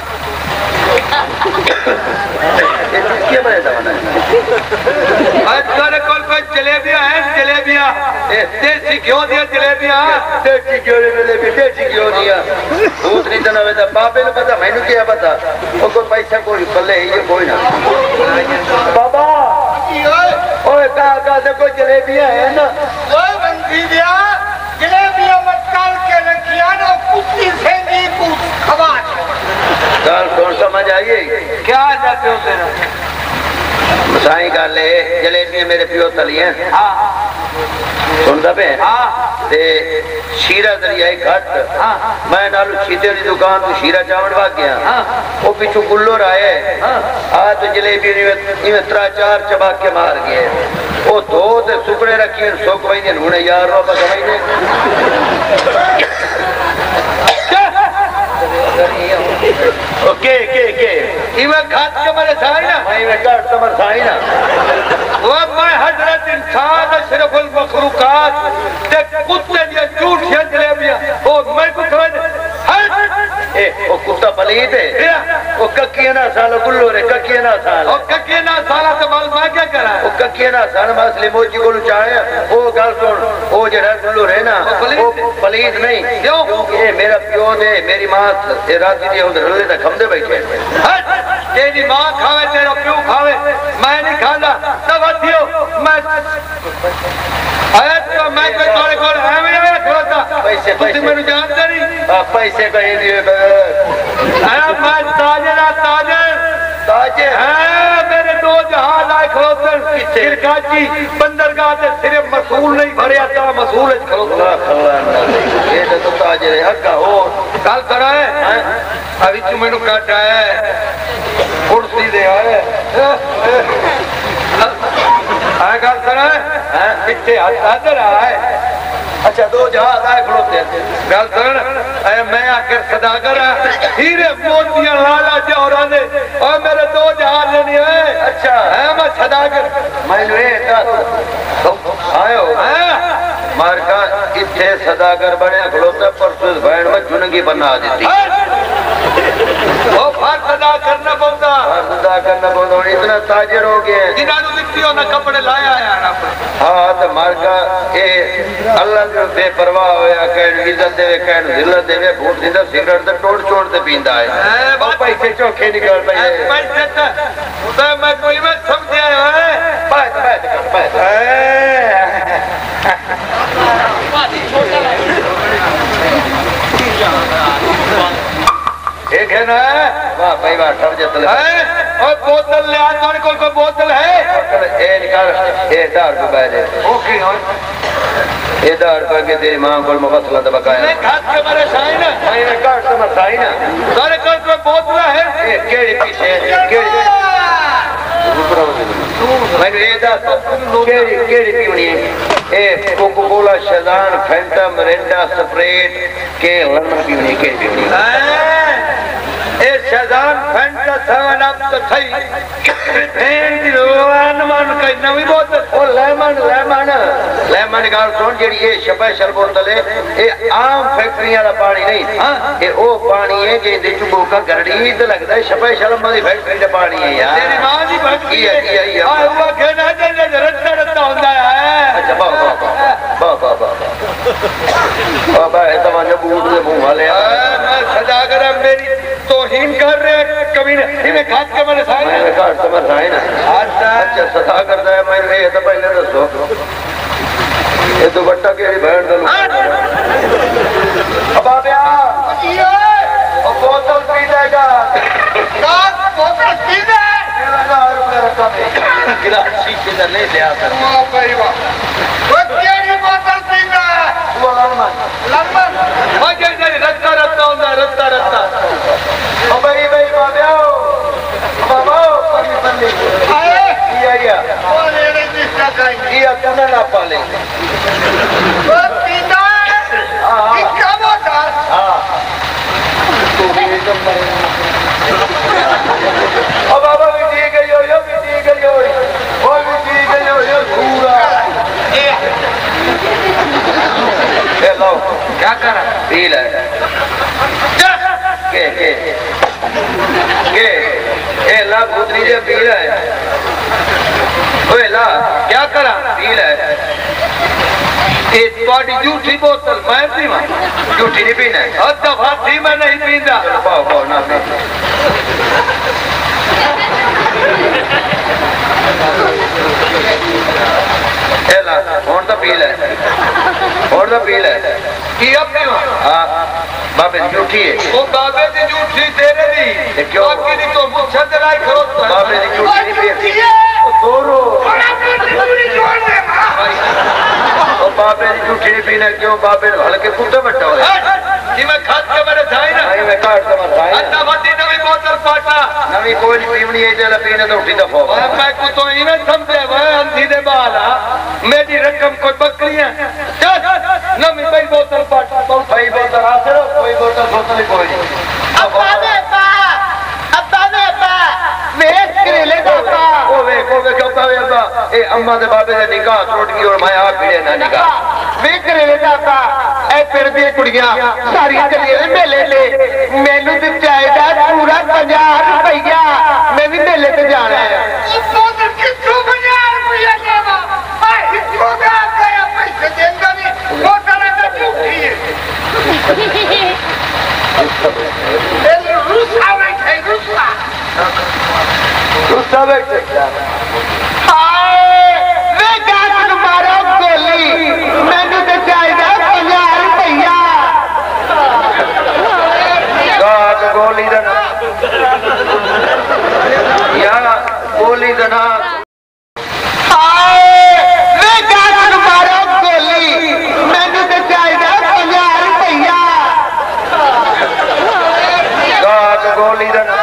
ये किसके बने दवाना आज तेरे कोल कोई जलेबियां है जलेबियां देसी घियो दिया जलेबियां देसी घियो जलेबी देसी घियो दिया दूसरी दिन आवे ता बाबे ने पता मैनू क्या पता ओ कोई पैसा कोई पल्ले ये कोई ना बाबा ओए का का से कोई जलेबियां है ना ओए बंदी दिया जलेबियां मत काल के रखिया ना कुत्ती से नहीं पूछ खवा गाल कौन समझ आई क्या जाते हो तेरा साई गल है जलेबियां मेरे प्यो तलियां हाँ सुनदा पे हाँ ते शीरा दरियाई घट हाँ मैं नालू शीते दी दुकान तो शीरा चावल भाग गया हाँ वो पिछू गुल्लो राये आ तो जलेबी इवें त्रा चार चबा के मार गए वो दो ते सुकड़े रखी सुक वही हुणे यार रो बगवाई ने ओके के के इवें घाट के मेरे साई ना मैं इवें घाट तमर साई ना वो मैं हजरत इंसान अशरफुल मखलूकात ते कुत्ते दी झूठ से जलेबियां ओ मैं को खवा ए ओ कुत्ता पलीत है ओ कक्कियां ना साल गुल्लो रे कक्कियां ना साल ओ कक्के ना साला ते माल मैं क्या करा ओ कक्कियां ना साल मसले मोजी को चाहे ओ गल सुन ओ जेड़ा गुल्लो रे ना ओ पलीत नहीं क्यों ए मेरा प्यो ने मेरी मां ए राती दे उधर रले दा खमदे बैठे तेरी मां खावे तेरा प्यो खावे मैं नहीं खांदा तब थियो मैं आया तो मैं कोई तोरे कोल एवें एवें खड़ोता पैसे पैसे मेनू जानदा नहीं पैसे कहीं दिए आया मैं ताजरा ताजर ताजे है मेरे दो जहां लाए खड़ोते किरकाची बंदरगाह ते सिर्फ मसूल नहीं भरया ता मसूल खड़ोता ये तो ताजे रे हक्का हो गल करा है अभी तू मेनू काट है कुर्सी दे आए आए गल करा है पीछे हाथ इधर आए अच्छा दो जहाज आए खड़ोते गल कर मैं आखिर सदागर हीरे मोतियां लाला जौहरा ने और मेरे दो जहाज नहीं है। अच्छा है मैं सदागर मैंने आयो मार का इतने सदागर बने खड़ोता परसों बहन में चुनगी बना देती वो फार सदा करना पड़ता सदा करना पड़ता इतना ताजर हो गए जिन्होंने मिट्टियों ने कपड़े लाया यार हाँ तो मार का ये अल्लाह जो बेपरवाह होया कहन इज्जत देवे कहन जिल्लत देवे भूत सीधा सिगरेट तो तोड़ छोड़ दे पींदा है वो पैसे चौखे निकल पए पैसे तो मैं कोई में समझ आया है बैठ बैठ बैठ एक है ना वाह भाई वाह सब जतल है और बोतल ले आ तुम्हारे कोल कोई बोतल है ए निकाल ए दार को बैठे ओके और ए दार को के तेरी मां को मसला तो बकाया नहीं खास के मारे साइन साइन काट तो मत साइन तुम्हारे कोल कोई बोतल है ए केड़ी पीछे केड़ी मैं ये दार केड़ी केड़ी पीवनी है ए कोको कोला शैजान फैंटा मिरिंडा स्प्राइट के लंदन पीवनी के पीवनी ए शैजान फैंटा सेवन अप तो थई एंड लोन मन कई नवी बोतल ओ लेमन लेमन लेमन गाल सुन जेडी ये स्पेशल बोतल है ये आम फैक्ट्री वाला पानी नहीं हां ये ओ पानी है जे दे चुबो का गरड़ी तो लगदा है स्पेशल वाली फैक्ट्री का पानी है यार तेरी मां दी फैक्ट्री है ये ये आ हुआ कहना जे रत्ता रत्ता होता है अच्छा बा बा बा बा बा बाबा है तमाजा बूट दे मुंह वाले मैं सदागर मेरी तौहीन कर रहे कभी इन्हें खास के मैंने साइन मैं काट समझ आए ना अच्छा अच्छा सदा करता है मैं ये तो पहले दसो ये दुपट्टा केड़ी बहन दलो अब आ गया ये ओ बोतल पी लेगा काट बोतल पी ले हजार रुपए रखा है गिलास शीशे का ले ले आता वाह भाई वाह वो केड़ी बोतल पी ले वो लमन लंदन ओ जे जे रत्ता रत्ता होता है रत्ता रत्ता ओ भाई भाई बाबा बाबा पन्नी पन्नी आए या या वो ले ले जिसका कहीं ये तूने ना पाले वो पीना हां इनका बोतल हां तू भी एकदम मरे ओ बाबा भी ठीक है यो यो भी ठीक है यो वो भी ठीक है यो यो पूरा ए लो क्या कर रहा पी ले के के के ए ला पुत्री जे पी ले ओए ला क्या करा पी ले ये बॉडी झूठी बोतल मैं पीवा झूठी नहीं पीना हर दफा थी मैं नहीं पीता पाओ पाओ ना पी ए ला और तो पी ले और तो पी ले कि अब पीवा हाँ बाबे झूठी है वो बाबे की झूठी तेरे दी ये क्यों? आपकी नहीं तो मुझसे दिलाई करो तो बाबे की झूठी नहीं पी दोरो और बाबे की झूठी नहीं पीना क्यों बाबे हल्के कुत्ते बट्टा हो कि मैं खाद के मेरे जाए ना नहीं मैं काट समझ आया अन्ना बत्ती नवी बोतल पाटा नवी कोई नहीं पीवनी है चला पीने तो उठी दफो मैं मैं को तो इन्हें समझे मैं अंधी दे बाला मेरी रकम कोई बकरी है चल नवी भाई बोतल पाटा भाई बोतल आ चलो कोई बोतल बोतल ही कोई नहीं अब्बा ने पा अब्बा ने पा वेख करेले दाता ओ वे को वे कहता है अब्बा ए अम्मा दे बाबे दे निकाह टूट गई और मैं आप पीड़े ना निकाह वेख करेले दाता ए फिर दी कुड़ियां सारी चलिए मेले ले मेनू ते चाहिदा पूरा पचास रुपया मैं भी मेले ते जाना है बोतल कितों पचास रुपया देवा हाय इतों का गया पैसे देंदा नहीं बोतल तो झूठी है ए रुसा बैठे रुसा गुस्सा बैठे हाय वे गात मारो गोली मैंने तो चाहिदा पचास रुपया गात गोली दना या गोली दना हाय वे गात मारो गोली मैंने तो चाहिदा पचास रुपया गात गोली दना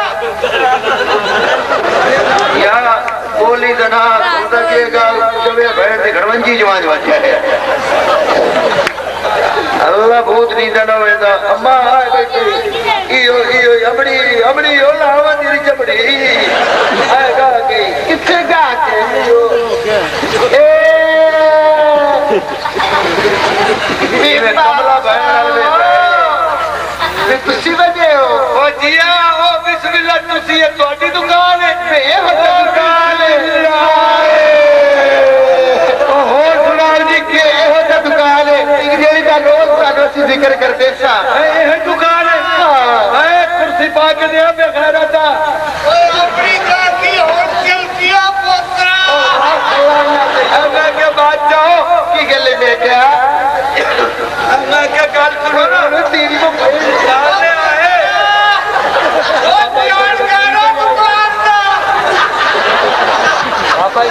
या गोली दना सुनता के गाल जब ये बैठ के घरवंजी जवान जवान है अल्लाह अल्लाह भूत नहीं देना वेदा अम्मा आ बेटी इयो इयो अमड़ी अमड़ी ओ लावा तेरी चमड़ी आएगा के किथे गा के इयो ए ये कमला बहन वाले तुसी बजे हो ओ जिया ओ बिस्मिल्लाह तुसी ये तोड़ी दुकान है ए हो दुकान है ओ हो सुनार जी के हो दुकान है जेड़ी दा रोज सा जिक्र करते सा ए दुकान है हां ए कुर्सी पा के दे मैं खैरा था ओए अपनी का की होटल किया पोतरा अब मैं के बात जाओ की गले में क्या मैं क्या गाल सुनो ना तेरी को डालने आए ओ ध्यान करो दुकान दा बाबा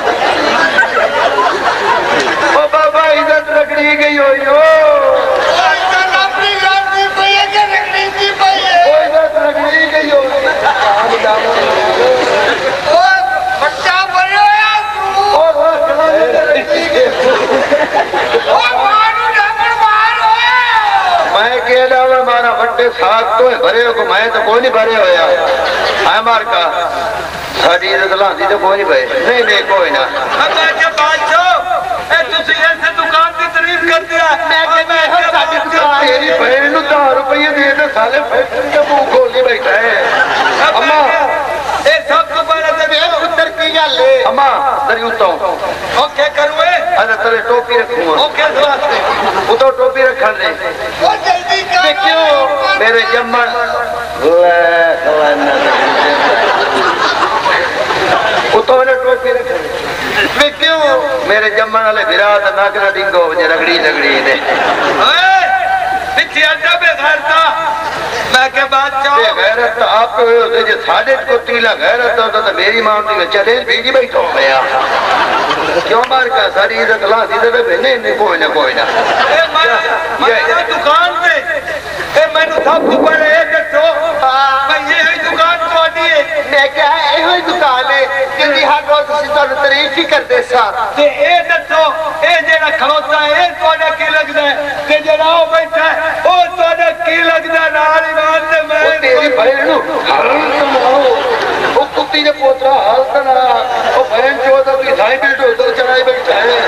ओ बाबा इज्जत रगड़ी गई हो यो इधर अपनी गाड़ी पे के रखनी थी भाई ओ इज्जत रगड़ी गई हो ओ बच्चा बनो यार तू ओ ओ मारो डंगर मारो मैं कह रहा हूँ हमारा बट्टे साथ तो भरे हो मैं तो कोई नहीं भरे होया है मार का साड़ी इज्जत लांदी तो कोई नहीं भरे नहीं नहीं कोई ना मैं के बादशाह ए तुसी ऐसे दुकान की तारीफ कर दिया मैं के मैं हो साड़ी दुकान तेरी बहन नु दस रुपए दे दे साले फैक्ट्री के मुंह खोल के बैठा है अम्मा ए सब तो पहले से ए पुत्र की गल है अम्मा तेरी उतो ओके करूए अरे तेरे टोपी रखूंगा ओके वास्ते उतो टोपी रखन दे ओ जल्दी करो क्यों मेरे जम्मन ले खवाना उतो ने टोपी रखन मैं क्यों मेरे जम्मन वाले विराट नागरा डिंगो जे रगड़ी रगड़ी दे ओए पीछे अड्डा पे घरता मैं के बादशाह ये गैरत आप होते जे साढ़े को तीला गैरत होता तो मेरी मां दी चले बीजी बैठो गया क्यों मार का सारी इज्जत ला दी दे नहीं नहीं कोई ना कोई ना ए मैं मैं दुकान पे ए मैंने सब को पहले एक दो मैं ये है दुकान तोड़ी है मैं क्या है होई दुकान है जिंदी हर रोज सी तो तारीफ ही करदे सा ते ए दसो ए जेड़ा खलोता है ए तोड़ा की लगदा है ते जेड़ा ओ बैठा है ओ तोड़ा की लगदा नाल ईमान ते मैं तेरी बहन नु हरन मारो ओ कुत्ती ने पोतरा हाल तना ओ बहन जो तो की साई बिल्ड हो तो चढ़ाई बैठा है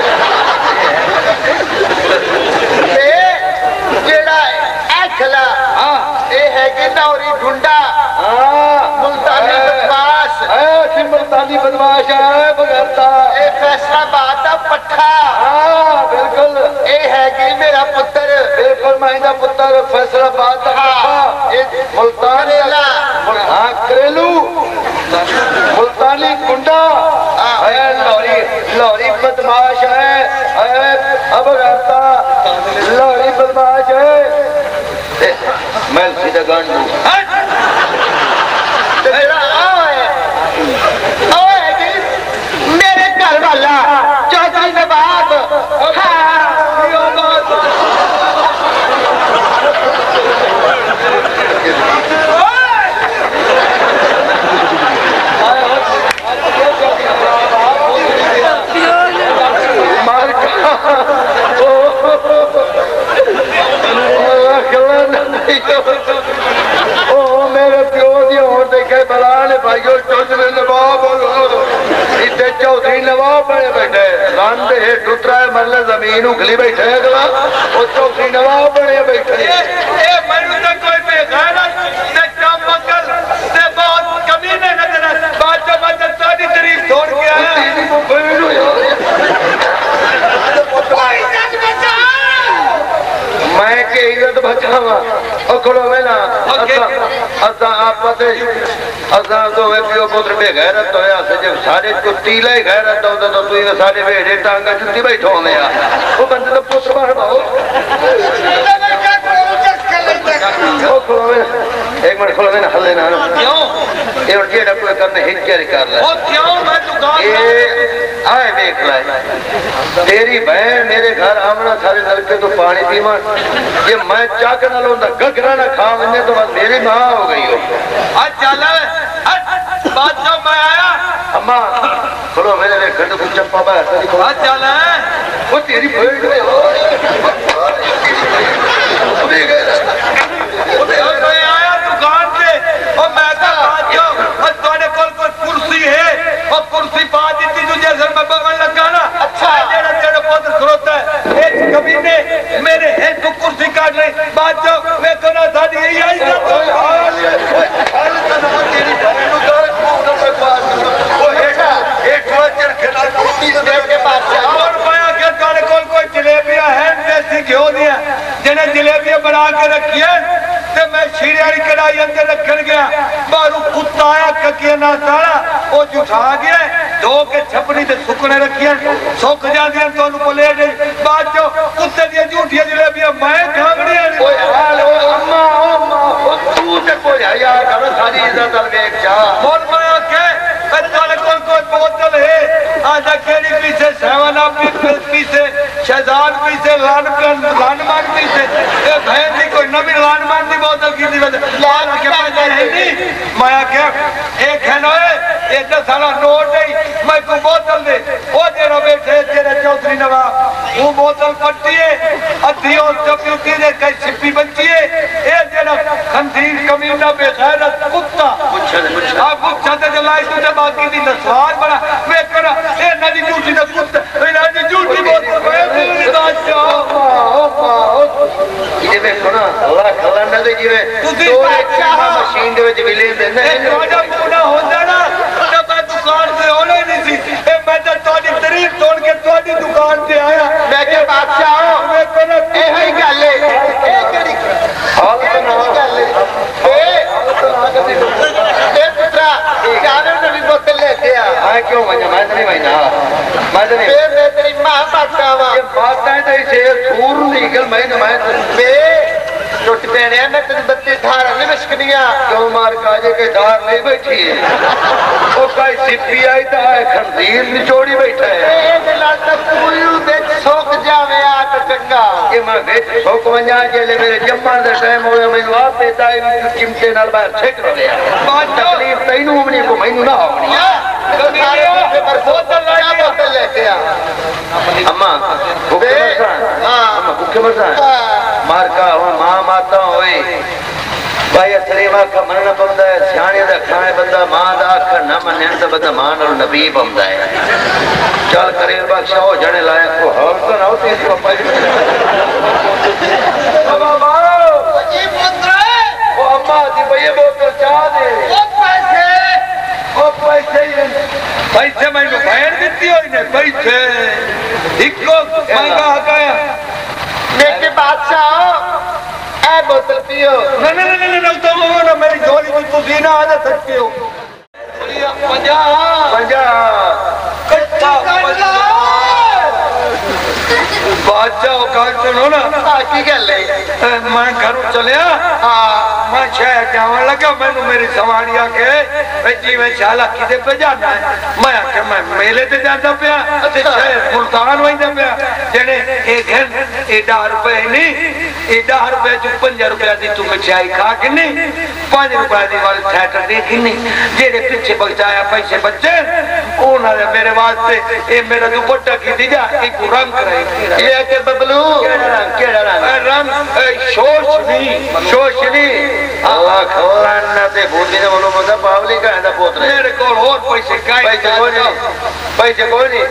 ए जेड़ा एखला हां ए है कि नौरी ढूंढा हां मुल्तानी बदमाश है कि मुल्तानी बदमाश है बगरता ए फैसलाबाद दा पट्ठा हां बिल्कुल ए है कि मेरा पुत्र बिल्कुल मैं पुत्र फैसलाबाद दा पट्ठा ए मुल्तानी ला हां करेलू मुल्तानी गुंडा है लौरी लौरी बदमाश है है अब बगरता लौरी बदमाश है मैं सीधा गांडू तेरा ओए ओए मेरे घर वाला चौधरी नवाब हाँ यो बात मार का ओ मेरे प्यो दी होर देखे बलाने भाईओ चौधरी नवाब इतने चौधरी नवाब बने बैठे रंद है टुटरा है मतलब जमीन उखली बैठे अगला वो चौधरी नवाब बने बैठे ए मैनू तो कोई बेगैरत ते कमकल ते बहुत कमीने नजर है बादशाह बादशाह सारी तारीफ छोड़ के आया तेरी को बहन मैं के इज्जत बचावा ओ खड़ो वेला असा असा आपस असा तो वे पियो पुत्र बे गैरत होया से जब सारे को तीले गैरत होता तो तू ये सारे वेड़े टांगा जुत्ती बैठो में आ वो बंदे तो पुत्र बाहर बाओ ओ खड़ो वेला एक मिनट खड़ो वेला हल्ले ना क्यों ये और जेड़ा कोई करने हिट के कर ले ओ क्यों मैं दुकान ये आए देख ले तेरी बहन मेरे घर आमना सारे नलके तो पानी पीवा ये मैं चाक ना लो गगरा ना खा मैंने तो बस मेरी माँ हो गई हो आज चल बादशाह मैं आया अम्मा खड़ो मेरे लिए गंद को चप्पा बाहर आज चल वो तेरी बहन मैं तो ना था यही आई था तो हाल तना तेरी बहन का खून में पास वो एक एक वचन खेला इस देश के पास और माया के तारे कोल कोई जलेबियां हैं देसी घिओ दिया जिन्हें जलेबियां बना के रखी है ते मैं शीरे वाली कढ़ाई अंदर रखन गया बारू कुत्ता आया ककिया ना सारा वो जुठा गया धो के छपड़ी ते सुकने रखिया सुक जांदियां तो उनको ले दे बाद जो कुत्ते दी झूठियां जलेबियां मैं खावड़ियां ओए हाल ओ अम्मा ओ अम्मा ओ तू ते कोई है यार कर सारी इज्जत दल वेख जा बोल माया के तारे कोल कोई बोतल है आजा केड़ी पीछे सेवन अप पीछे शहजाद पीछे लान लानमान पीछे ए बहन दी कोई नबी लानमान दी बोतल की दी लान के पास है नहीं माया के एक है ना ये दस साला नोट है मैं को बोतल दे ओ जेड़ा बैठे तेरे चौधरी नवाब वो बोतल पट्टी है अधी और चप्यूटी दे कई सिप्पी बच्ची है ए जेड़ा खंजीर कमीना बेगैरत कुत्ता मुच्छा मुच्छा आप मुच्छा ते जलाई तुझे बाकी दी नस्वार बड़ा वे कर ए नदी झूठी दा कुत्ता ए नदी झूठी बोतल मैं तेरी बादशाह ओ ओ ये देखो ना अल्लाह खला ना दे जीवे ਤੁਸੀਂ बादशाह मशीन दे विच विले देना ए ਤੁਹਾਡਾ ਪੂਰਾ ਹੁੰਦਾ ਨਾ ਤਾਂ ਮੈਂ ਦੁਕਾਨ ਤੇ ਆਉਣਾ ਹੀ ਨਹੀਂ ਸੀ ਇਹ ਮੈਂ ਤਾਂ ਤੁਹਾਡੀ ਤਾਰੀਫ ਸੁਣ ਕੇ ਤੁਹਾਡੀ ਦੁਕਾਨ ਤੇ ਆਇਆ मैं के बादशाह वे कहना ਇਹ ਹੀ ਗੱਲ ਹੈ ਇਹ ਕਿਹੜੀ ਹਾਲ ਤਾਂ ਨਾ ਗੱਲ ਹੈ ਏ ए पुत्रा जाने नवी बोतल लेके आ मैं क्यों वजना मैं नहीं वजना मैं नहीं बे मैं तेरी मां बादशाह ये बात है तो इसे सूर निकल मैं मैं बे टुट पेने मैं तेरी बत्ती धार नहीं बिस्कनिया क्यों मार काजे के धार नहीं बैठी है ओ काई सिप्पी आई तो है खंजीर निचोड़ी बैठा है ए दिला तक कोई बेच सोक जावे आ तो चंगा ये मैं बेच सोक वना जेले मेरे जम्मा दा टाइम होया मैनू आप देता है चिमटे नाल बाहर छेक रहा बात तकलीफ तैनू हमने को मैनू ना होनी बोतल बोतल लेके आ अम्मा भूखे मरसा हां अम्मा भूखे मरसा मार का हो मां माता होए भाई असली मां का मनना पवंदा है सियाणे दा खाए बंदा मां दा आख ना मने तो बंदा मां नाल नबी पवंदा है चल करे बख्शा हो जाने लायक को हाल तो ना होती इसको पाई बाबा जी पुत्र ओ अम्मा दी भैया बोतल चाह दे ओ पैसे ओ पैसे पैसे मैंने बहन दी हुई ने पैसे इको महंगा हकाया मेरे बादशाह ए बोतल पियो नहीं नहीं नहीं नहीं तो वो ना मेरी झोली में तुसी ना आ सकते हो पंजा पंजा कच्चा पंजा बादशाह काल सुनो ना की गल है मैं घरों चलिया हां मैं शहर जावन लगा मैनू मेरी सवारी आके जी मैं शाला किते पे जाना है मैं आके मैं मेले ते जांदा पिया ते शहर मुल्तान वंदा पिया जेने एक घन एडा रुपए नहीं एडा रुपए जो पांच रुपए दी तू मिठाई खा के नहीं पांच रुपए दी वाली थिएटर देखी नहीं जेड़े पीछे बचाया पैसे बच्चे उन्होंने मेरे वास्ते ए मेरा दुपट्टा की दी जा एक रंग कराई ये के बबलू केड़ा रंग केड़ा रंग रंग शोशनी शोशनी अल्लाह खौलाना ते भूली ने बोलो मदा पावली का है पोत रे मेरे को और पैसे काई पैसे कोई नहीं पैसे कोई नहीं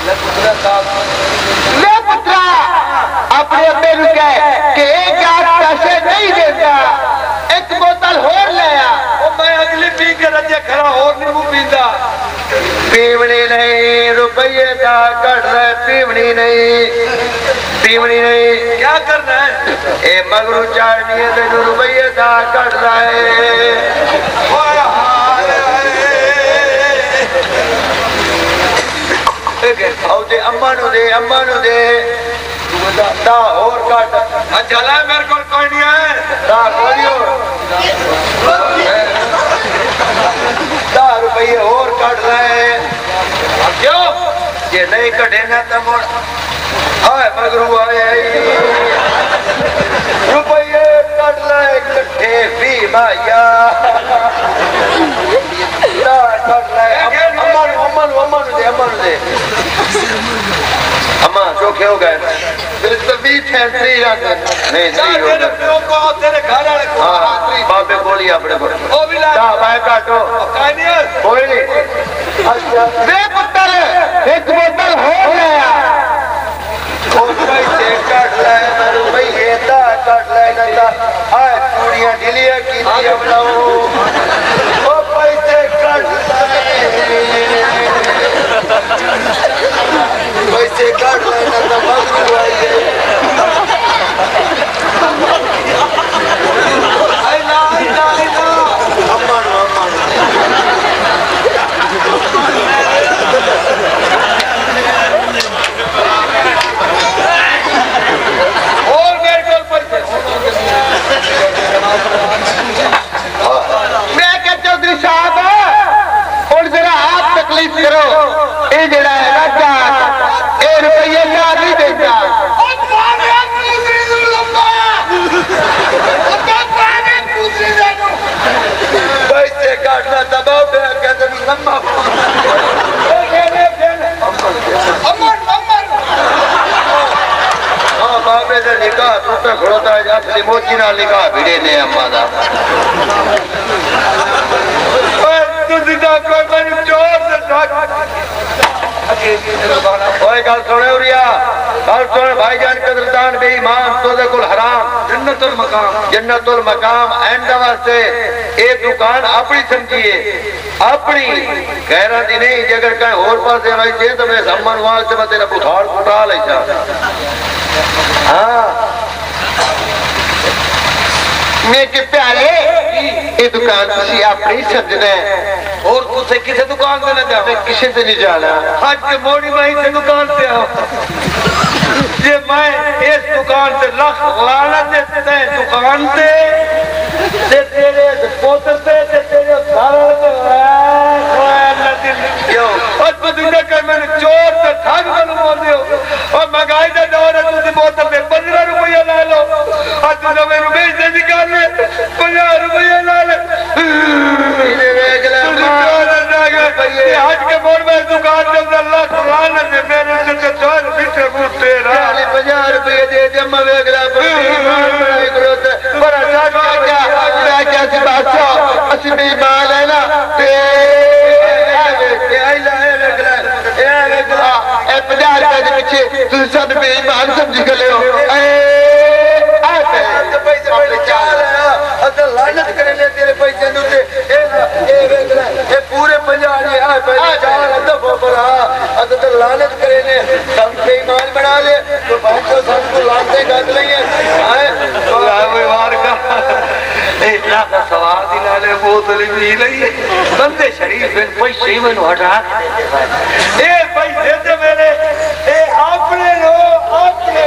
ले पुत्रा अपने अब्बे नु कह कि एक आठ पैसे नहीं देता एक बोतल और ले आ ओ मैं अगली पी के रजे खड़ा और नींबू पींदा पीवनी नहीं रुपये का कट रहे पीवनी नहीं पीवनी नहीं क्या करना है ए मगरू चाड़नी है तेन रुपये का कट रहे दे अम्मा नु दे अम्मा नु दे दा और काट चला मेरे को कोई नहीं है दा कोई और दा रुपये और काट रहे क्यों ये नहीं कटे ना तम आए मगरू आए रुपये काट रहे कट्ठे भी भाइया दा काट रहे अम्मा नु अम्मा नु अम्मा नु दे अम्मा नु दे अम्मा चौके हो गए बिल्कुल भी फैसले नहीं सही हो तेरे प्यो को तेरे घर वाले को हां बाबे गोली अपने को ओ भी ला दा भाई काटो काई नहीं कोई नहीं अच्छा वे पुत्तर एक बोतल हो गया ओ पैसे काट ले रुपये दा काट ले ना हड्डियां ढीलियां की बनाओ ओ पैसे कट पैसे कट लेना तो मजबूर आइए आई ना आई ना आई ना अम्मा नो अम्मा नो और मेरे को पैसे मैं क्या चौधरी साहब और जरा आप तकलीफ करो ये जरा है ना चार ये रुपये का नहीं देता पैसे काटना दबाव पे कहते लम्बा हाँ बाबे से निकाह टूटा खड़ोता है असली मोची ना निकाह भिड़े ने अम्मा दा ओए गल सुने उरिया गल सुन भाईजान कदरदान बेईमान तोदे कोल हराम जन्नतुल मकाम जन्नतुल मकाम एंड वास्ते ए दुकान अपनी समझिए अपनी गैरा दी नहीं जगर कहीं और पासे आई थे तो मैं सम्मान वाल से मैं तेरा बुखार उठा ले जा हाँ मैं के प्यारे ये दुकान तुसी अपनी समझना है और तुझे किसे दुकान से न जाओ किसी से नहीं जाना आज के मोड़ी भाई से दुकान से आओ ये मैं इस दुकान से लख लाना देते हैं दुकान से ते तेरे पोतर पे ते तेरे सारा और बदुना कर मैंने चोर से ठग बनू बोल दियो और महंगाई का दौर है तुझे बोतल में पंद्रह रुपया ला लो और तुझे मैं रुपये से निकाल ले पंद्रह रुपया ला ले आज के मोड़ में दुकान जब अल्लाह कुरान में मेरे से तो चार बीते बूटे रहा पचास रुपये दे दे मैं वेगला बड़ा चाचा क्या मैं क्या सी बात असि बेईमान है ना पचास रुपए के पीछे तुम सब बेईमान समझ गए हो पैसे लानत करे ले तेरे पैसे पूरे पंजाब लानत करे ने सब बेईमान बना ले तो बात सबको लानते कर लेंगे इतना का सवाल दिला ले बोतल पी लई बंदे शरीफ पैसे ही मैंने हटा ए पैसे तो मेरे ए आपने लो आपने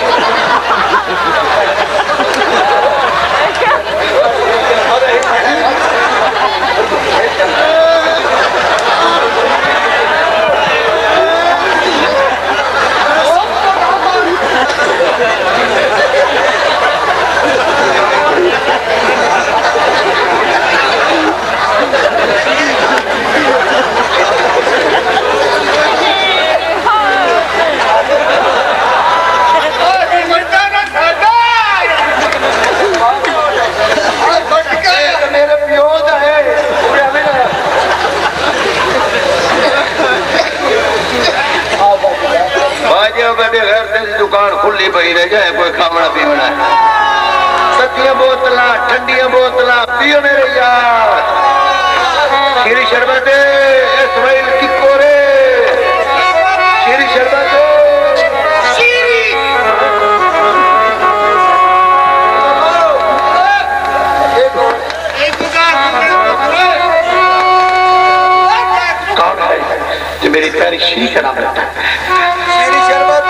दुकान खुली पई रह जाए कोई खावना पीवना सत्तियां बोतल ठंडिया बोतल पियो मेरे यार श्री शरबत इस्माइल किको रे श्री शरबत कौन है जो मेरी प्यारी श्री का नाम रखता है श्री शरबत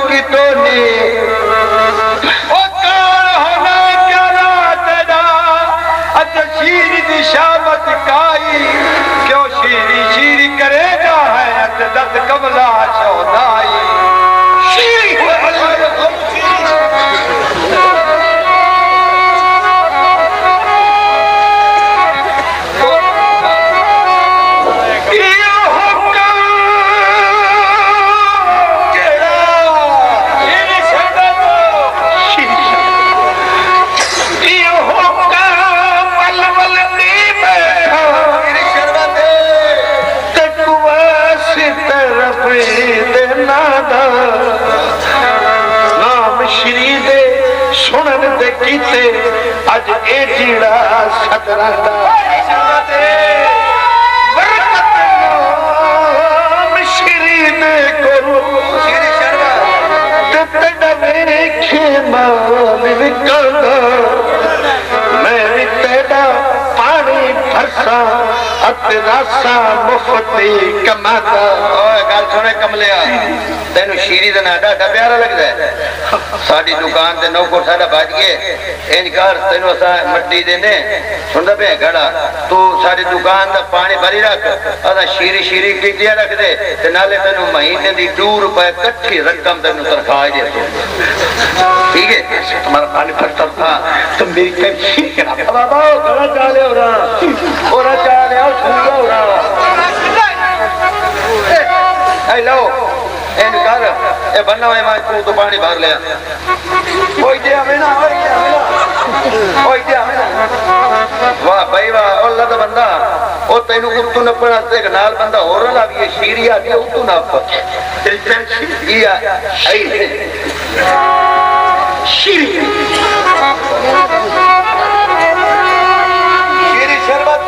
की टोली ओ कौन होना क्या रात दा अज शीर दी शामत काई क्यों शीरी शीरी करेगा है अज दस कमला शौदाई शीरी अज ए जीड़ा सदरा श्री ने करो मैं भी तेरा पानी फरसा रासा मुफ्ती कमाता गल सुने कमलिया तेन शीरी का ना ढाडा प्यारा लगता है साड़ी दुकान से नौकर साडा बज गए इंज कर तेन मट्टी देने सुनता पे गड़ा तू साड़ी दुकान का पानी भरी रख अदा शीरी शीरी पीतिया रख दे ते नाले तेन महीने की दो रुपए कट्ठी रकम तेन तनख्वाह दे ठीक है तुम्हारा पानी भरता हाँ तुम मेरी कैसी बाबा गला चाले हो रहा और चाले आओ छूगा हो रहा हेलो इन कर ए बनना है मैं तू तो पानी भर लिया ओए दे हमें ना ओए दे हमें ना ओए दे हमें ना वाह भाई वाह अल्लाह दा बंदा ओ तैनू कुत्तू नपण वास्ते एक नाल बंदा होर ला भी शीरी आ गया तू नप तेरी पेंशन किया आई शीरी शीरी शरबत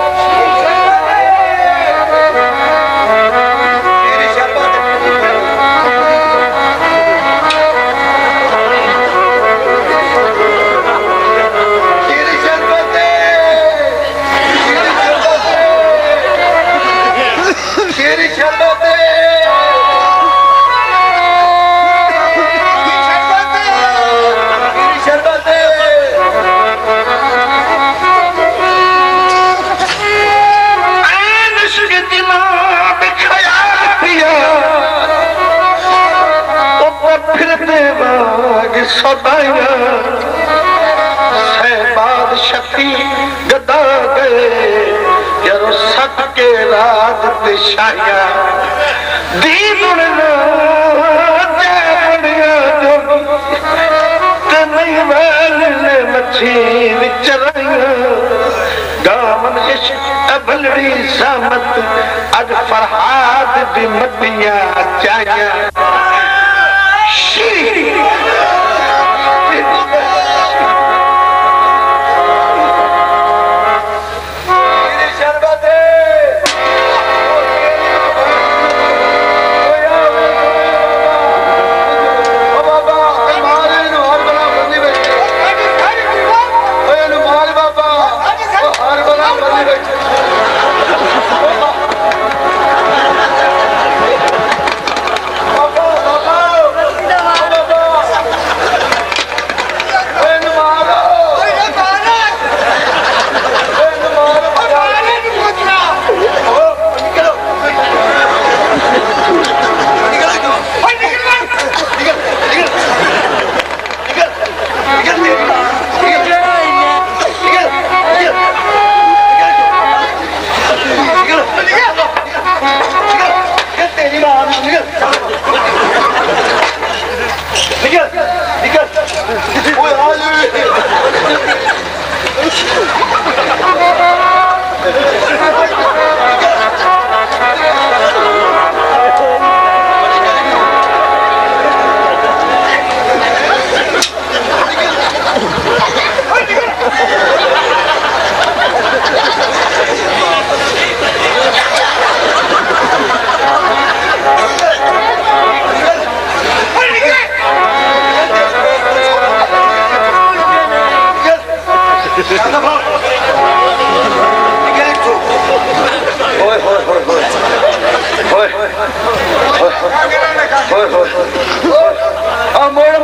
सहबाद शक्ति गदा गए यारो सक के राज ते शाया दी बुनना जैबड़िया जो ते नहीं वाले मच्छी विचराइया गामन इश्क अबलड़ी सामत अज फरहाद दी मटिया चाया शीरी Oh,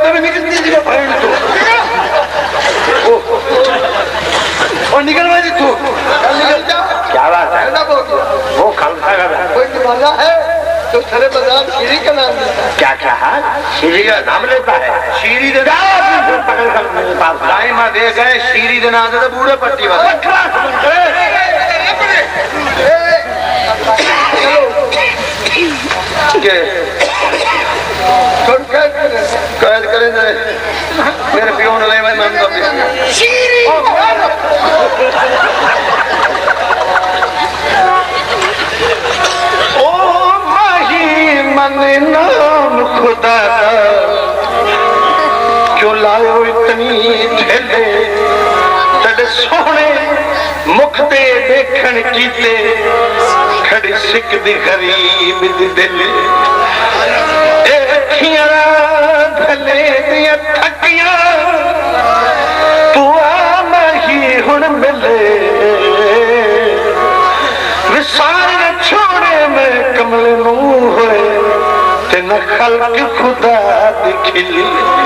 में निकलती थी मैं भाई तो और निकल वाली तू क्या बात है वो खालसा का कोई तुम्हारा है तो सारे बाजार शीरी का नाम लेता है क्या क्या है शीरी का नाम लेता है शीरी दे दाई दे गए शीरी दे नाम दे बूढ़े पट्टी वाले कैद करें मेरे प्यो ने ले मैं शीरी ओ माही मन नाम खुदा क्यों लायो इतनी ढेले तेरे सोने मुख दे देखण कीते खड़ी सिक दी गरीब दी दिल ए अखियां भले दियां थकियां तू आ माही हुण मिले विसार छोड़े मैं कमले मुंह होए ते न खल्क खुदा दी खिली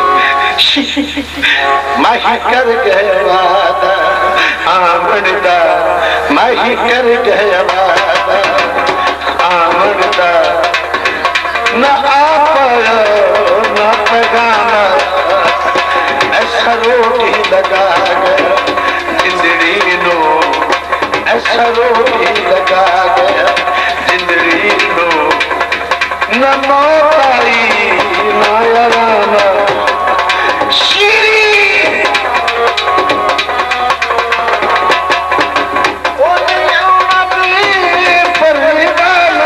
माही कर गए वादा आमनदा माही कर गए वादा आमनदा न आपाया न पैगाना ऐसा रोटी लगा गया जिंदड़ी नो ऐसा रोटी लगा गया जिंदड़ी नो न मौत आई न याराना शीरी ओ नियमा पे परवाना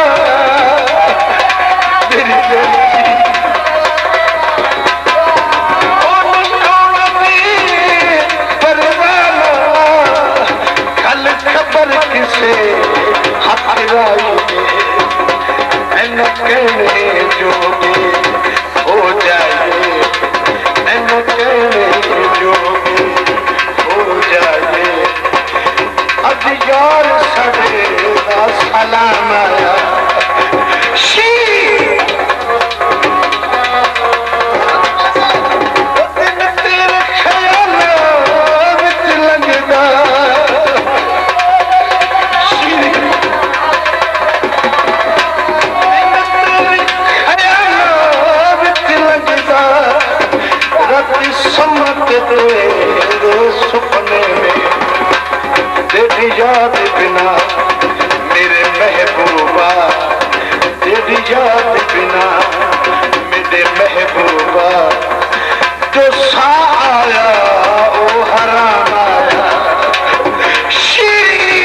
तेरी गली ओ नियमा पे परवाना कल खबर किसे हाथ राई न कहने जोगे हो जाए न कहने जोगे हो जाए अब यार सड़े सलाम आया शी तेरे ख्याल विच लगदा सुपने में तेरी याद बिना मेरे महबूबा तेरी याद बिना मेरे महबूबा जो सा आया ओ हराम आया शीरी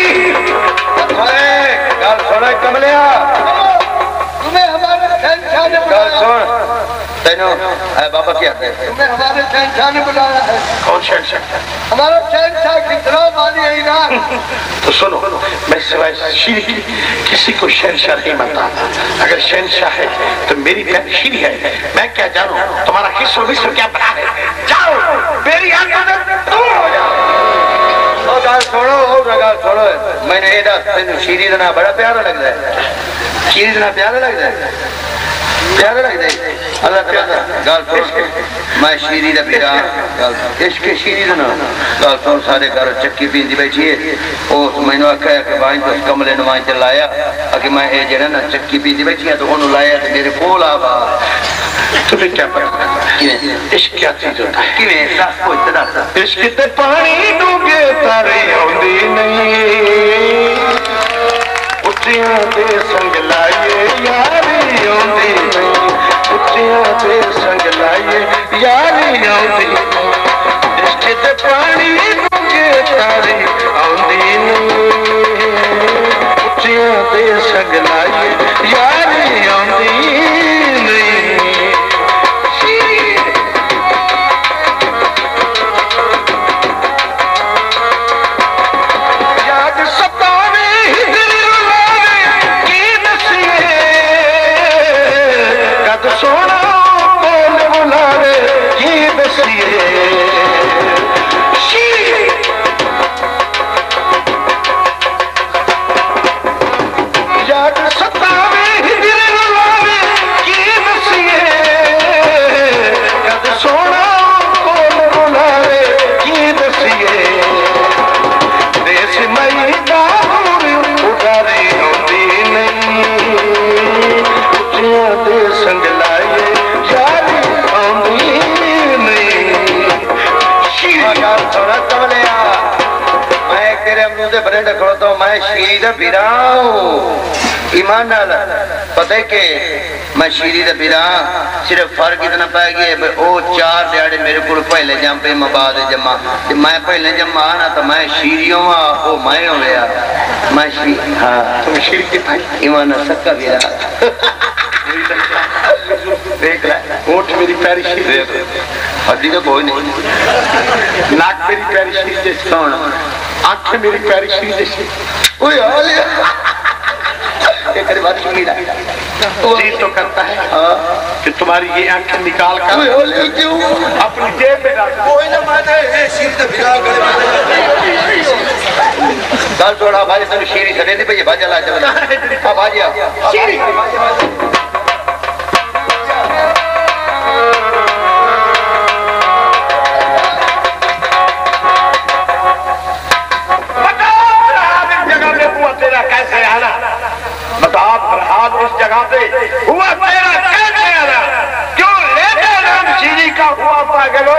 गल सुन कमलिया तुम्हें हमारे शहंशाह ने गल सुन तेनो बाबा क्या तुम्हें हमारे शहंशाह ने बुलाया है कौन शहंशाह हमारा शहंशाह कितना वाली है ईरान तो सुनो मैं सिवाय शीरी किसी को शहंशाह नहीं मानता अगर शहंशाह है तो मेरी प्यारी शीरी है मैं क्या जानूं तुम्हारा किस्म विश्व क्या बना है जाओ मेरी आंखों से दूर हो जाओ ओ गाल छोड़ो ओ गाल छोड़ो मैंने ये दस तेन शीरी का नाम बड़ा प्यारा लगता है शीरी का नाम प्यारा लगता है प्यारा लगता है अल्लाह ताला गाल छोड़ मैं शीरी दा बेटा गाल इश्क शीरी दा ना गाल छोड़ सारे घर चक्की पींदी बैठी है ओ मैंने आख्या कि भाई तो कमले नु वाई लाया कि मैं ये जेड़ा ना चक्की पींदी बैठी है तो ओनु लाया ते मेरे कोल आवा तुम्हें क्या पता किवें इश्क क्या चीज होता है किवें दस कोई दस इश्क ते पानी डूबे तारे आउंदी नहीं उच्चियां दे संग लाए यारी आउंदी नहीं उच्चियां दे संग लाए यारी आउंदी इश्क ते पानी डूबे तारे आउंदी नहीं उच्चियां दे संग लाए यारी आउंदी नहीं सोना बोल बुलावे ये बसिए याद सतावे हिजर लावे तू बरेंड खड़ो तो मैं शीरी दा बिरा ईमान नाल पता है कि मैं शीरी दा बिरा सिर्फ फर्क इतना पै गया ओ चार दिहाड़े मेरे को पहले जंपे मबाद जमा मैं पहले जमा ना तो मैं शीरियों ओ मैं हो गया मैं शी हाँ तुम शीरी कितना ईमान सक्का बिरा देख रहा ओठ मेरी प्यारी शीरी हड्डी तो कोई नहीं नाक मेरी प्यारी शीरी जैसी कौन आंखें मेरी प्यारी शीरी जैसी ओए जी तो करता है कि तुम्हारी ये आंखें निकाल कर क्यों अपनी जेब में डाल कोई ना माने दस जोड़ा भाई सब शीरी सने थे भैया भाजा ला चला भाजिया शीरी आप उस जगह पे हुआ तेरा कैसे आना क्यों लेते नाम शीरी का हुआ पागलों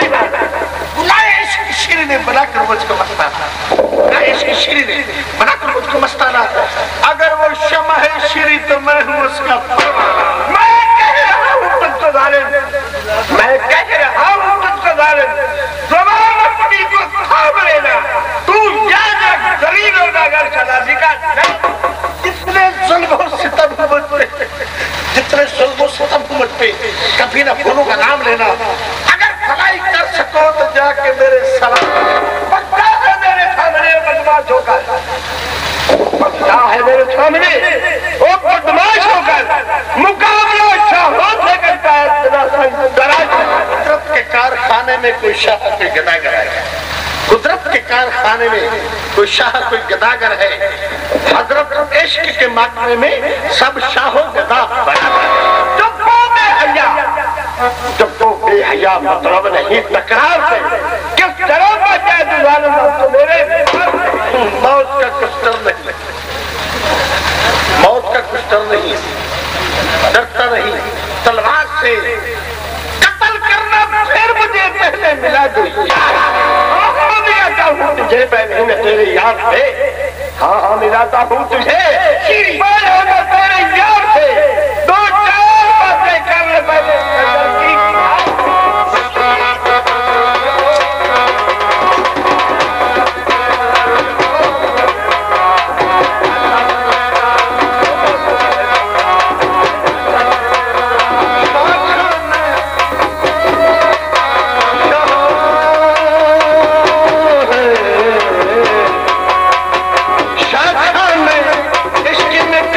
इश्क शीरी ने बनाकर मुझको मस्ताना इश्क शीरी ने बनाकर मुझको मस्ताना अगर वो शमा है शीरी तो मैं हूँ उसका मैं कह रहा हूँ तुझको जालिम मैं कह रहा हूँ तुझको जालिम ज़बान अपनी को थाम लेना तू जा जा दलील और नागर शराबी का जितने जुल्म सितम मुझ पे जितने जुल्म सितम मुझ पे कभी ना फूलों का नाम लेना अगर भलाई कर सको तो जाके मेरे सलाम पक्का है मेरे सामने बदमाश होकर पक्का है मेरे सामने वो बदमाश होकर मुकाबला शाहों से करता है कुदरत के कारखाने में कोई शाह कोई गदागर है कुदरत के कारखाने में कोई शाह कोई गदागर है हजरत इश्क के माकमे में सब शाहों गदा जब वो बेहया जब वो बेहया मतलब नहीं तकरार से किस तरह का जाए तो मेरे मौत का कुछ डर नहीं मौत का कुछ डर नहीं डरता नहीं तलवार से कत्ल करना फिर मुझे पहले मिला गई तुझे मैं तेरे यार से हाँ हाँ मिलाता हूँ तुझे तेरे यार से दो चार बातें कर ले पहले इसकी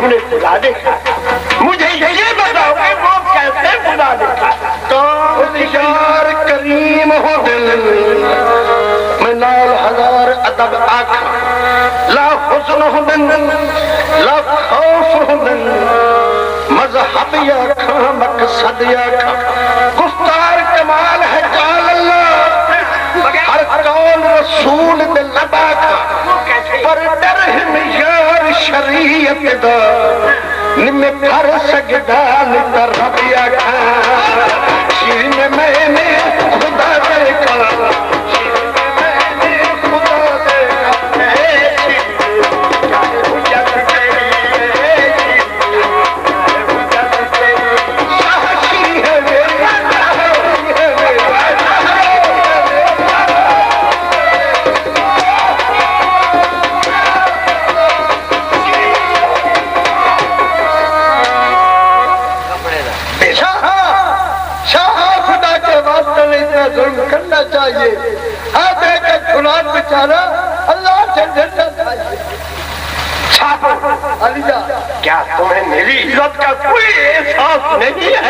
तुमने खुदा देखा? मुझे ये बताओ कि वो कैसे खुदा देखा? कौन यार करीम हो दिल मैं नाल हजार अदब आखा ला हुस्न हो दिल ला खौफ हो दिल मजहब या खा मकसद या खा गुफ्तार कमाल है काल अल्लाह हर कौल रसूल दे लबा खा पर डर है यार शरीयत दा निम्मे कर सकदा न रब या खा शीर में मैंने खुदा देखा करना चाहिए हाँ देकर खुरान बेचारा अल्लाह से डरना चाहिए। अलीजा क्या तुम्हें मेरी इज्जत का कोई एहसास नहीं है?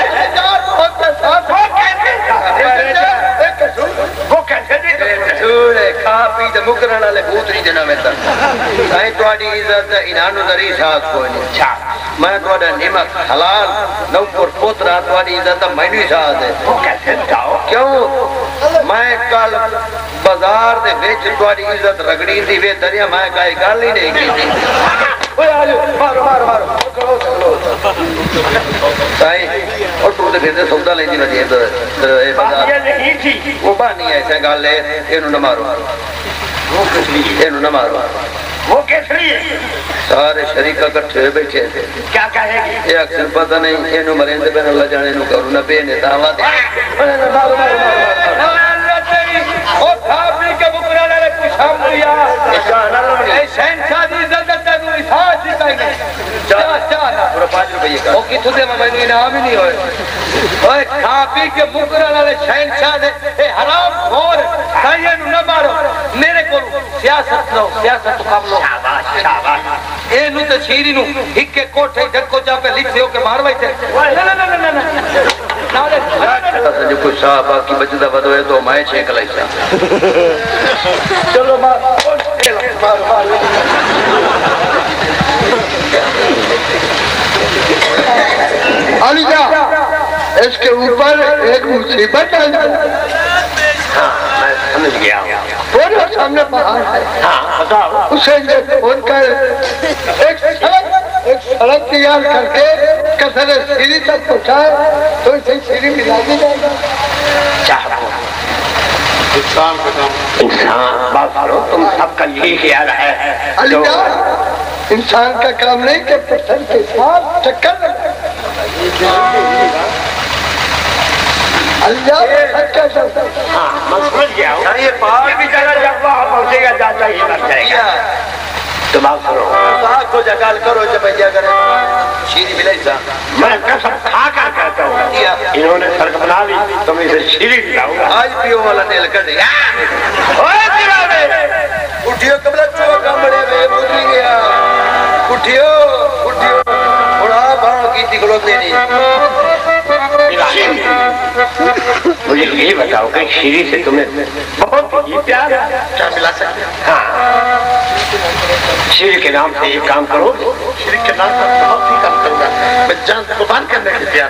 वो कैसे खा पी तो मुकरण वाले भूतरी देना में इज्जत इनानो दरी साथ कोई नहीं मैं थोड़ा निमक हलाल नौकर पोतरा तुम्हारी इज्जत मैनू साथ है। वो कैसे जाओ? क्यों मैं कल बाजार दे विच तुम्हारी इज्जत रगड़ी दी वे दरिया मैं कोई गल ही नहीं की ओए आ जाओ मारो मारो मारो चलो चलो ताई और तू ते फिर सौदा लेंदी वजे ए बाजार ये नहीं थी वो बानी ऐसा गल है इनु न मारो वो किसली इनु न मारो वो कैसरी है? सारे शरीक इकट्ठे बैठे थे क्या कहेगी? ये अक्सर पता नहीं इनु मरेंदे पे अल्लाह जाने नु करू ना पे ने तावा दे मारो मारो ओ खापी के बुकरा ने पूछा मुरिया ए शहंशाह दी इज्जत ते तू इसाज दी कहीं जा जा पूरा पाँच रुपए का ओ किथु दे मैनू इनाम ही नहीं होए ओए खापी के बुकरा वाले शहंशाह दे ए हराम खोर ताये नु न मारो मेरे को सियासत लो सियासत काम लो शाबाश शाबाश ए नु ते छीरी नु हिक्के कोठे डको जा पे लिखियो के मारवाई थे ना ना ना ना ना नाले जो कुछ साहब की बचदा वदो है तो मैं छेक लईसा चलो मार मार मार अलीजा इसके ऊपर एक मुसीबत है। हाँ मैं समझ गया वो सामने पहाड़ है हाँ बताओ उसे फोन कर एक सड़क एक सड़क तैयार करके कसर सीढ़ी तक पहुँचाए तो इसे सीढ़ी मिला दी जाएगा। इंसान का काम इंसान बात करो तुम सबका यही ख्याल है अलीजा इंसान का काम नहीं कि पत्थर के साथ चक्कर अलीजा अच्छा चलता हाँ मैं समझ गया हूँ ये पहाड़ भी जगह जब वहाँ पहुँचेगा जाता ही लग जाएगा दिमाग करो बात को जगाल करो जब भैया करे शीरी मिले सा मैं कसम खा कर कहता हूँ इन्होंने सड़क बना ली तो मैं इसे शीरी दिलाऊंगा आज पियो वाला तेल कर दे उठियो कमला चो काम बड़े वे बुझ गया उठियो उठियो थोड़ा बाण की तिकड़ो देनी मुझे ये बताओ कि शीरी से तुम्हें बहुत ही प्यार है क्या मिला सकते हैं? हाँ शीरी के नाम से एक काम करो शीरी के नाम पर बहुत ही काम करूंगा मैं जान कुर्बान करने के लिए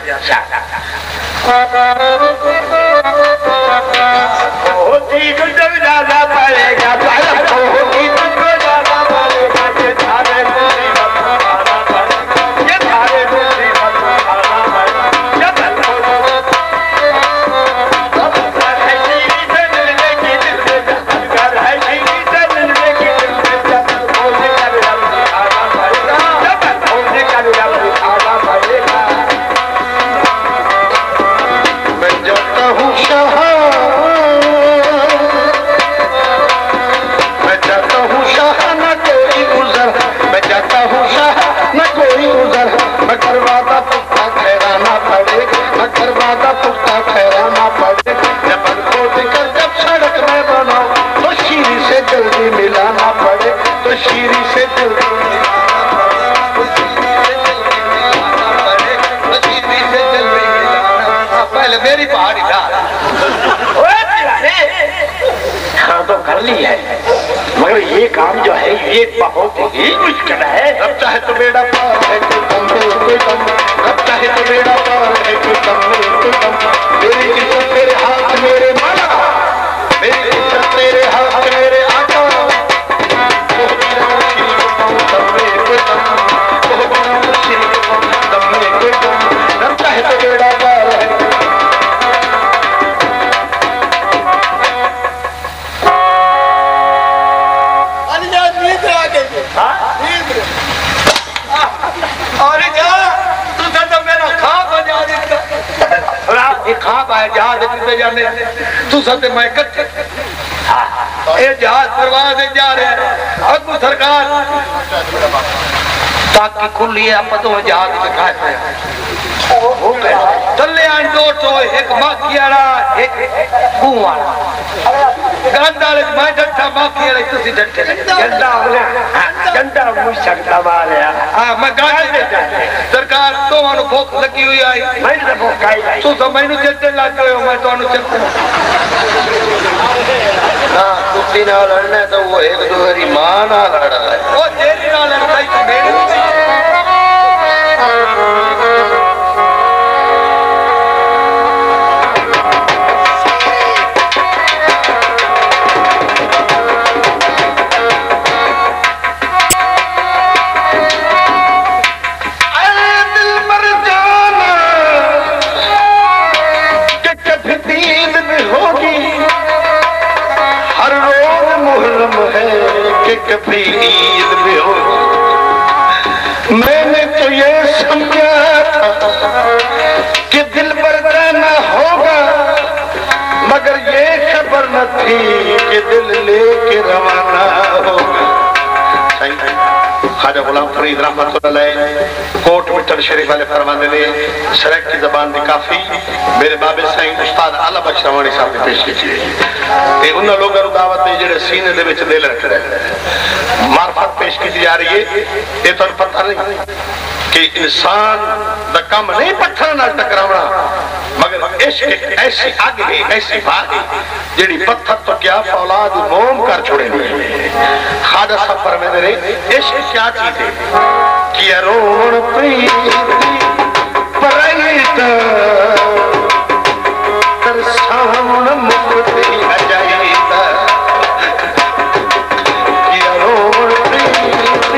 बहुत ही गुजर ज्यादा पड़ेगा जल्दी मिलाना पड़े तो शीरी से जल्दी मिलाना पड़े तो कर ली है, मगर ये काम जो है ये बहुत ही मुश्किल है। रब चाहे तो बेड़ा पार है कोई दम में कोई दम, रब चाहे तो बेड़ा पार है कोई दम में कोई दम। मेरी इज्जत तेरे हाथ मेरे माला, मेरी इज्जत तेरे हाथ मेरे आका। कोई बिना मुश्किल को पाऊं दम में कोई दम, कोई बिना मुश्किल को पाऊं दम में कोई दम। रब चाहे तो बेड़ा पार है। जहाज जाने तू सते मैं कच्चे ये जहाज परवाज जा रहे हैं अगू सरकार ताकि खुली आप तो जहाज दिखाए चले आन दो तो एक बाकी वाला एक गूं वाला गंदा ले मैं डट्टा बाकी वाले तुसी डट्टे गंदा वाला गंदा मुझ सकता मारे हां मैं गाड़ी दे सरकार तो मानो भूख लगी हुई आई मैं तो भूख आई तू तो मैनू चलते लग गयो मैं तो नु चलते हां कुत्ती नाल लड़ना तो वो एक दूसरी मां नाल लड़ रहा है वो तेरी नाल लड़ाई तो मेरी कभी ईद में हो। मैंने तो ये समझा था कि दिल पर जाना होगा, मगर ये खबर न थी कि दिल लेके रवाना होगा। ख्वाजा गुलाम फरीद रहमतुल्लाह कोट मिट्टर शरीफ वाले फरमाते ने सड़क की जबान दी काफी मेरे बाबे साईं उस्ताद आला बख्श रवानी साहब ने पेश की ते उन लोगों को दावत है जेड़े सीने दे विच दिल रख रहे मार्फत पेश की जा रही है। ये तो पता नहीं कि इंसान दा काम नहीं पत्थर नाल टकरावना, मगर इश्क ऐसी आग है ऐसी बात है जेड़ी पत्थर तो क्या फौलाद मोम कर छोड़े। ख्वाजा साहब फरमाते ने इश्क क्या चीज है कि रोण प्रीति परैत तरसावन मुक्ति अजाईदा कि रोण प्रीति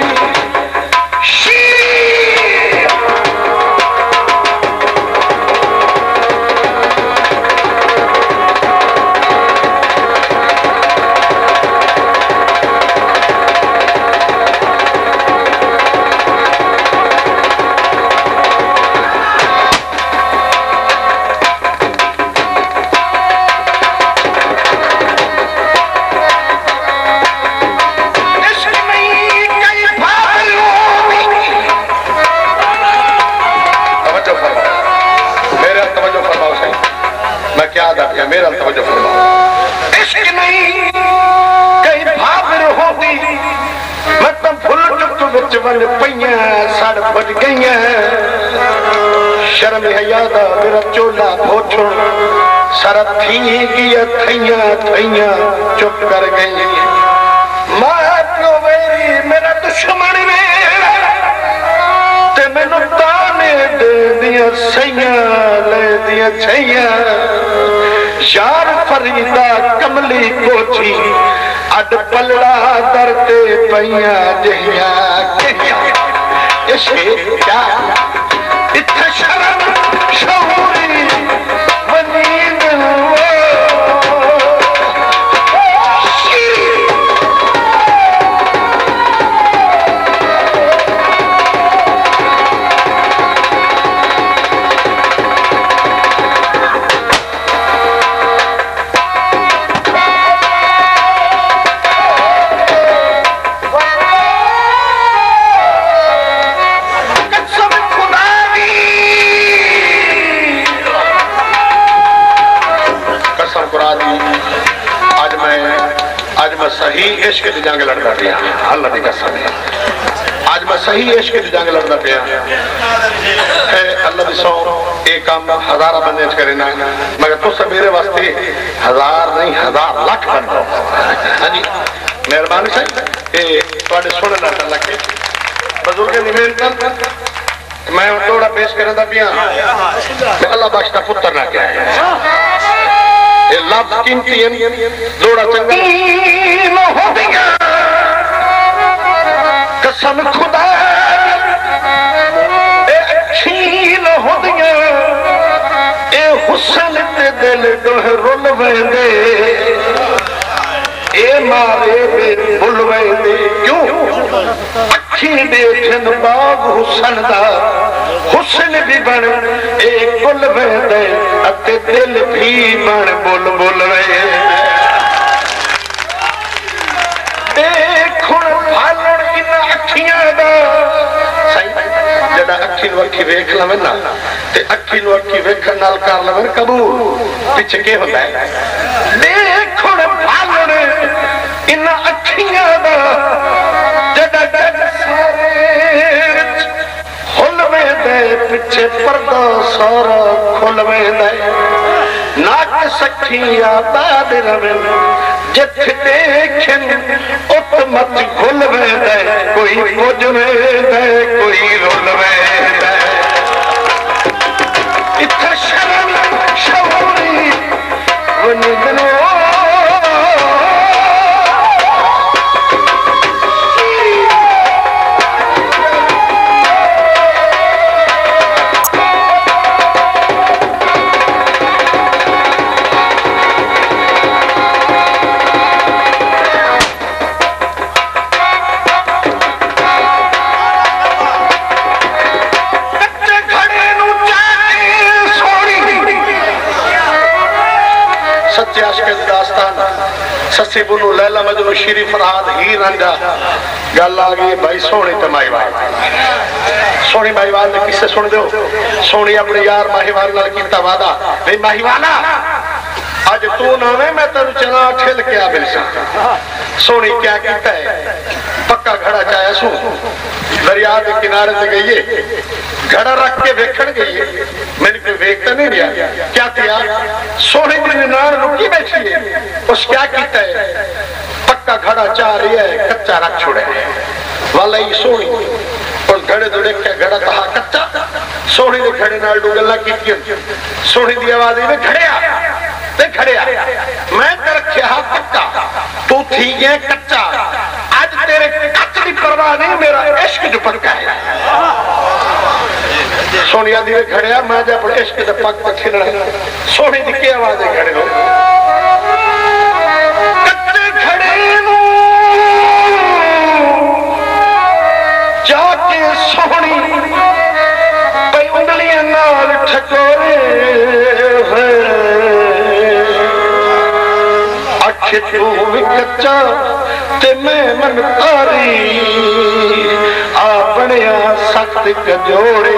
मेरा तवज्जो फरमाओ। इश्क नहीं कई भावर होती मतलब फुल टुक विच वन पईयां सड़ फट गईयां शर्म हया दा मेरा चोला पोछण सर थी गया थईयां थईयां चुप कर गई। मां प्यो वेरी मेरा दुश्मन ने ते मैनू ताने दे दियां सईयां ले दियां छैयां यार फरीदा कमली कोठी अड पलड़ा दरते पईया जहिया इसे क्या इत्थे शर्म शऊरी वनीन सही इश्क की जंग लड़ता पिया अल्लाह की कसम है आज मैं सही इश्क की जंग लड़ता पिया अल्लाह दी सौ एक काम हजारा बंदे करे ना मगर तुस मेरे वास्ते हजार नहीं नहीं हजार लाख बन रहा। हाँ जी मेहरबानी साईं थोड़े सुनना लगे बुजुर्ग की मेहनत मैं थोड़ा पेश करता पिया अल्लाह बख्श का पुत्र ना क्या ये लफ्ज कीमती जोड़ा चंगा कसम खुदा छीन होदियां ए हुस्न ते दिल दोह रुल वेंदे ए मारे दे भुल वेंदे क्यों अखी देखन बाग हुस्न दा हुस्न भी बन ए कुल वेंदे अते दिल भी बन बुल बुल वेंदे देखुण फालण इन अखियां दा जड़ा अखी नु अखी वेख लवे ना ते अखी नु अखी वेखण नाल कर लवे कबूल पिछे के होता है देखुण फालण इन अखियां दा जड़ा जग सारे खुल वेंदे पिछे पर्दा सारा खुल वेंदे नाक सखिया बाद रवे जिथ देखन उत मत खुल वेंदे कोई पुज वेंदे कोई रुल वेंदे इत्थे शर्म शौरी वनिगलो सस्सी बुनू लैला मजनू श्री फरहाद ही रंगा गल आ गई भाई सोनी ते माहीवाल सोनी माहीवाल ने किससे सुन दो सोनी अपने यार माहीवाल नाल कीता वादा नहीं माहीवाला आज तू ना वे मैं तेन चला ठिल के आ मिलसा सोनी क्या कीता है पक्का घड़ा चाया सू दरिया के किनारे से गई घड़ा रख के वेखण गई मैंने कोई वेखता नहीं रहा क्या किया सोनी दी नाल रुकी बैठी है उस क्या कीता है पक्का घड़ा चाह रही है कच्चा रख छोड़े वाला ही सोनी और घड़े तो देख घड़ा कहा कच्चा सोनी ने घड़े नाल गल्ला की सोनी दी आवाज में घड़िया ते घड़िया मैं ते रखिया पक्का तू थी गया कच्चा आज तेरे कच्च की परवाह नहीं मेरा इश्क जो पक्का है सोनिया दी घड़िया मैं जब अपने इश्क दे पग पे खिलना सोनी दी की आवाज है घड़े नो कच्चे घड़े नो जाके सोनी पे उंगलियां नाल ठकोरे अख तू भी कच्चा ते मैं मन तारी अपने सख्त कजोड़े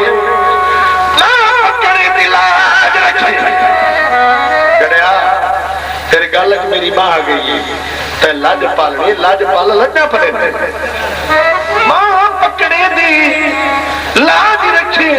तेरे गल मेरी मां आ गई ते लज पालनी लज पाल लजा पड़े मां पकड़े दी लाज रखी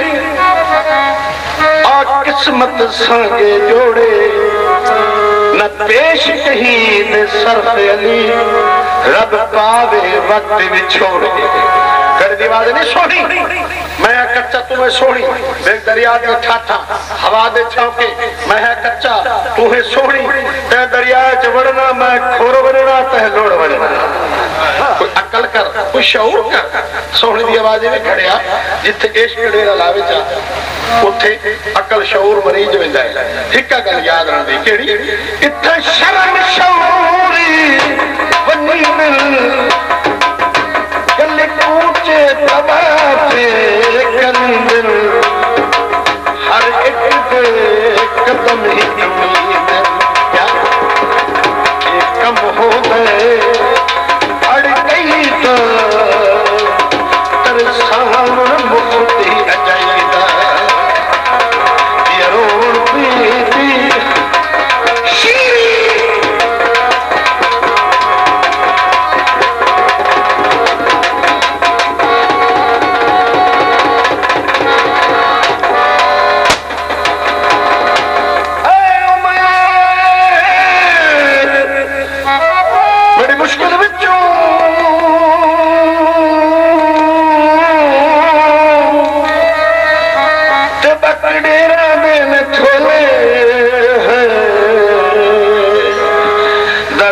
आ किस्मत संगे जोड़े न पेश कहीं ने सरफ अली रब पावे वक्त विछोड़े कर दीवार नहीं सोनी मैं कच्चा तुम्हें सोनी देख दरिया दे ठाठा हवा दे छौके मैं है कच्चा तू है सोनी ते दरिया च वड़ना मैं खोर बनना ते लोड़ बनना कोई अकल कर कोई शऊर कर सोनी दी आवाज में खड़िया जिथे इश्क डेरा लावे जा उथे अकल शऊर मरीज वेंदा है एक गल याद रखदी केड़ी इथे शर्म शऊरी वनी मिल गल ऊंचे तबाते कंदिल हर एक दे कदम ही उम्मीद क्या एक कम हो गए अड़ गई तो तेरे सामने मुफ्त ही अजाइदा ये रोड पीती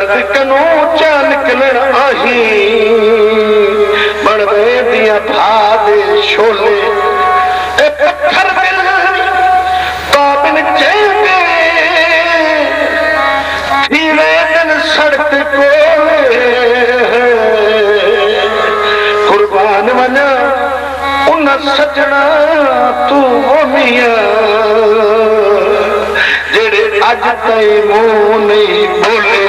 दर्द कनो चा निकलण आही बनवे दिया भादे शोले ए पत्थर दिल काबिल चेंगे धीरे दिन सड़क कोले कुर्बान मना उन सजना तू मिया जेड़े अज तई मुंह नहीं बोले।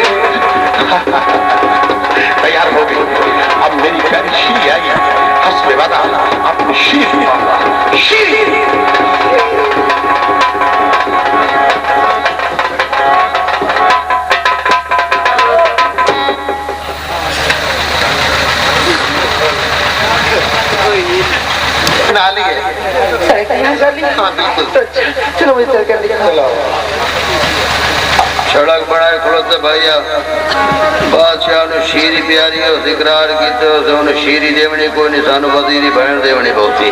तैयार हो गई अब मेरी प्यारी शीरी आई हस्बे वादा अपनी शीरी शीरी बना लिए चलो मुझे कर चलो सड़क बनाए खड़ोते भैया बादशाह ने शीरी प्यारी हो इकरार की शीरी देवनी कोई नहीं सानू वजीरी बहन देवनी बहुती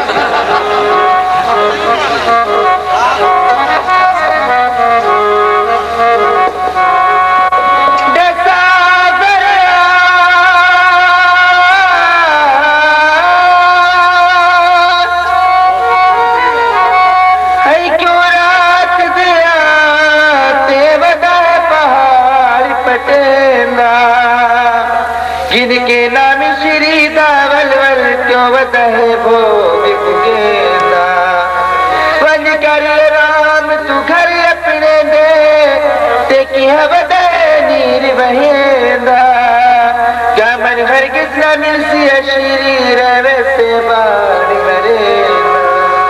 जिनके नाम श्री दावल वल क्यों बदहे वो बिगेंदा वन कर राम तू घर अपने दे ते की हवदे नीर बहेंदा क्या मन भर कितना मिलसी श्री रवे से बाड़ी मरेंदा।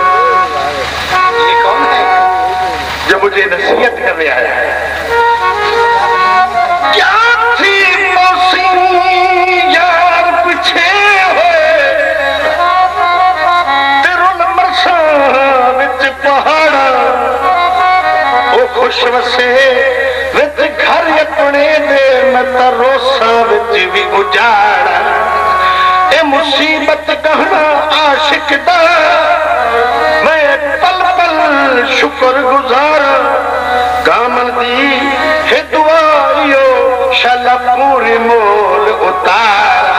ये कौन है जो मुझे नसीहत करने आया है? क्या थी खुश वसे विच घर अपने दे मत रोसा विच भी उजाड़ ए मुसीबत कहना आशिक दा मैं पल पल शुक्र गुजार गामन दी है दुआइयो शाला पूरी मोल उतार।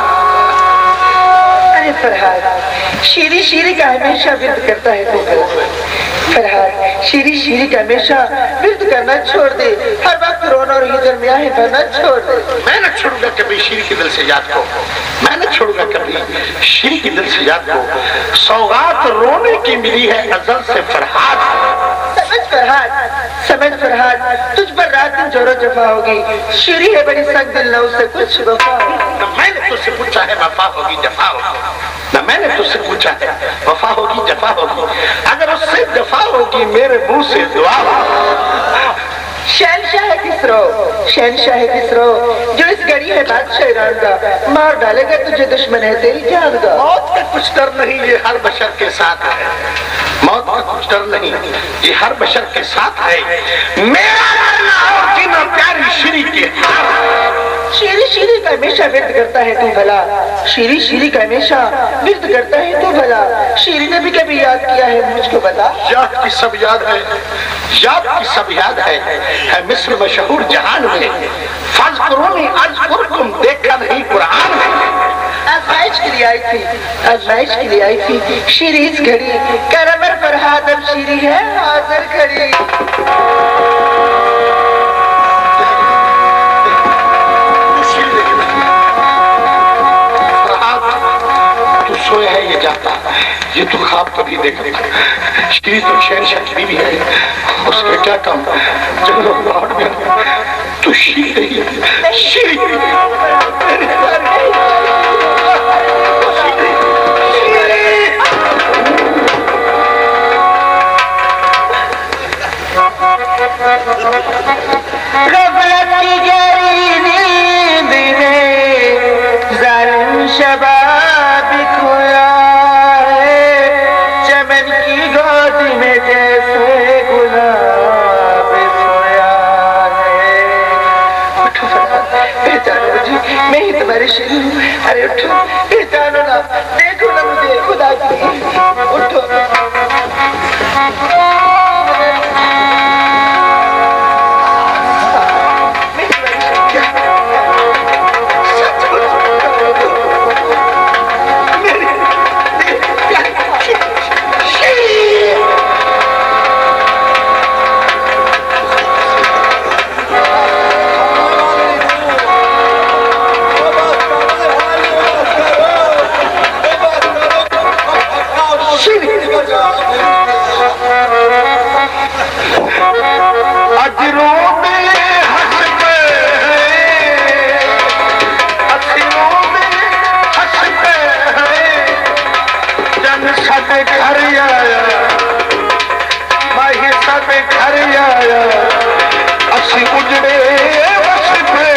अरे फरहाद शीरी शीरी का हमेशा विरद करता है तो फरहाद शीरी शीरी का हमेशा विरद करना छोड़ दे हर वक्त रोना और हिजर में आहे भरना छोड़ दे। मैं न छोड़ूंगा कभी शीरी के दिल से याद को मैं न छोड़ूंगा कभी शीरी के दिल से याद को सौगात रोने की मिली है अजल से फरहाद। समझ फरहाद समझ फरहाद तुझ पर रात दिन जोरो जफा होगी शीरी है बड़ी सख्त दिल न उससे कुछ वफा होगी। मैंने तुझसे पूछा है वफा होगी जफा होगी न मैंने तुझसे पूछा है वफा होगी जफा होगी अगर उससे जफा होगी मेरे मुंह से दुआ शहनशाह किसरो शहनशाह किसरो जो इस घड़ी है बादशाह ईरान का मार डालेगा तुझे दुश्मन है तेरी जान का। मौत का कुछ डर नहीं ये हर बशर के साथ है मौत का कुछ डर नहीं ये हर बशर के साथ है मेरा डरना और जीना प्यारी शीरी के शीरी शीरी का हमेशा विरद करता है तू भला शीरी शीरी का हमेशा विरद करता है तू भला शीरी ने भी कभी याद किया है मुझको बता। याद की सब याद है याद की सब याद है है मिस्र मशहूर जहान में फज़कुरूनी अज़कुरकुम देखा नहीं कुरान में। आज़माइश के लिए आई थी आज़माइश के लिए आई थी शीरी इस घड़ी करमर फरहाद अब शीरी है हाजिर खड़ी। सोया है ये जाता ये तो ख्वाब कभी देखा शीरी तो शहनशाह की बीवी है उसका क्या काम जब लोग लौट गए तो शीरी शीरी गफलत की गहरी नींद में जालिम शबाब खोया है चमन की गोद में जैसे गुलाब सोया है। उठो पहचानो मुझे मैं ही तुम्हारी शीरी हूँ अरे उठो पहचानो ना देखो ना मुझे खुदा की उठो। आया असी उजड़े बस पे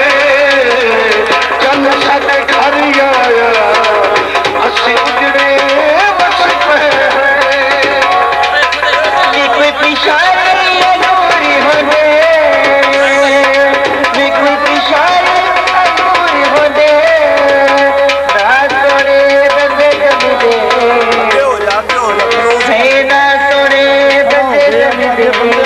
चल साडे घर आया असी उजड़े बस पे कोई पिछाड़ी अधूरी होने कोई पिछाड़ी अधूरी होने रात तोड़े बंदे कभी दे ना तोड़े बंदे कभी दे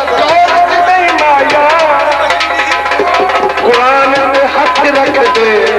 कुरान में हक रख दे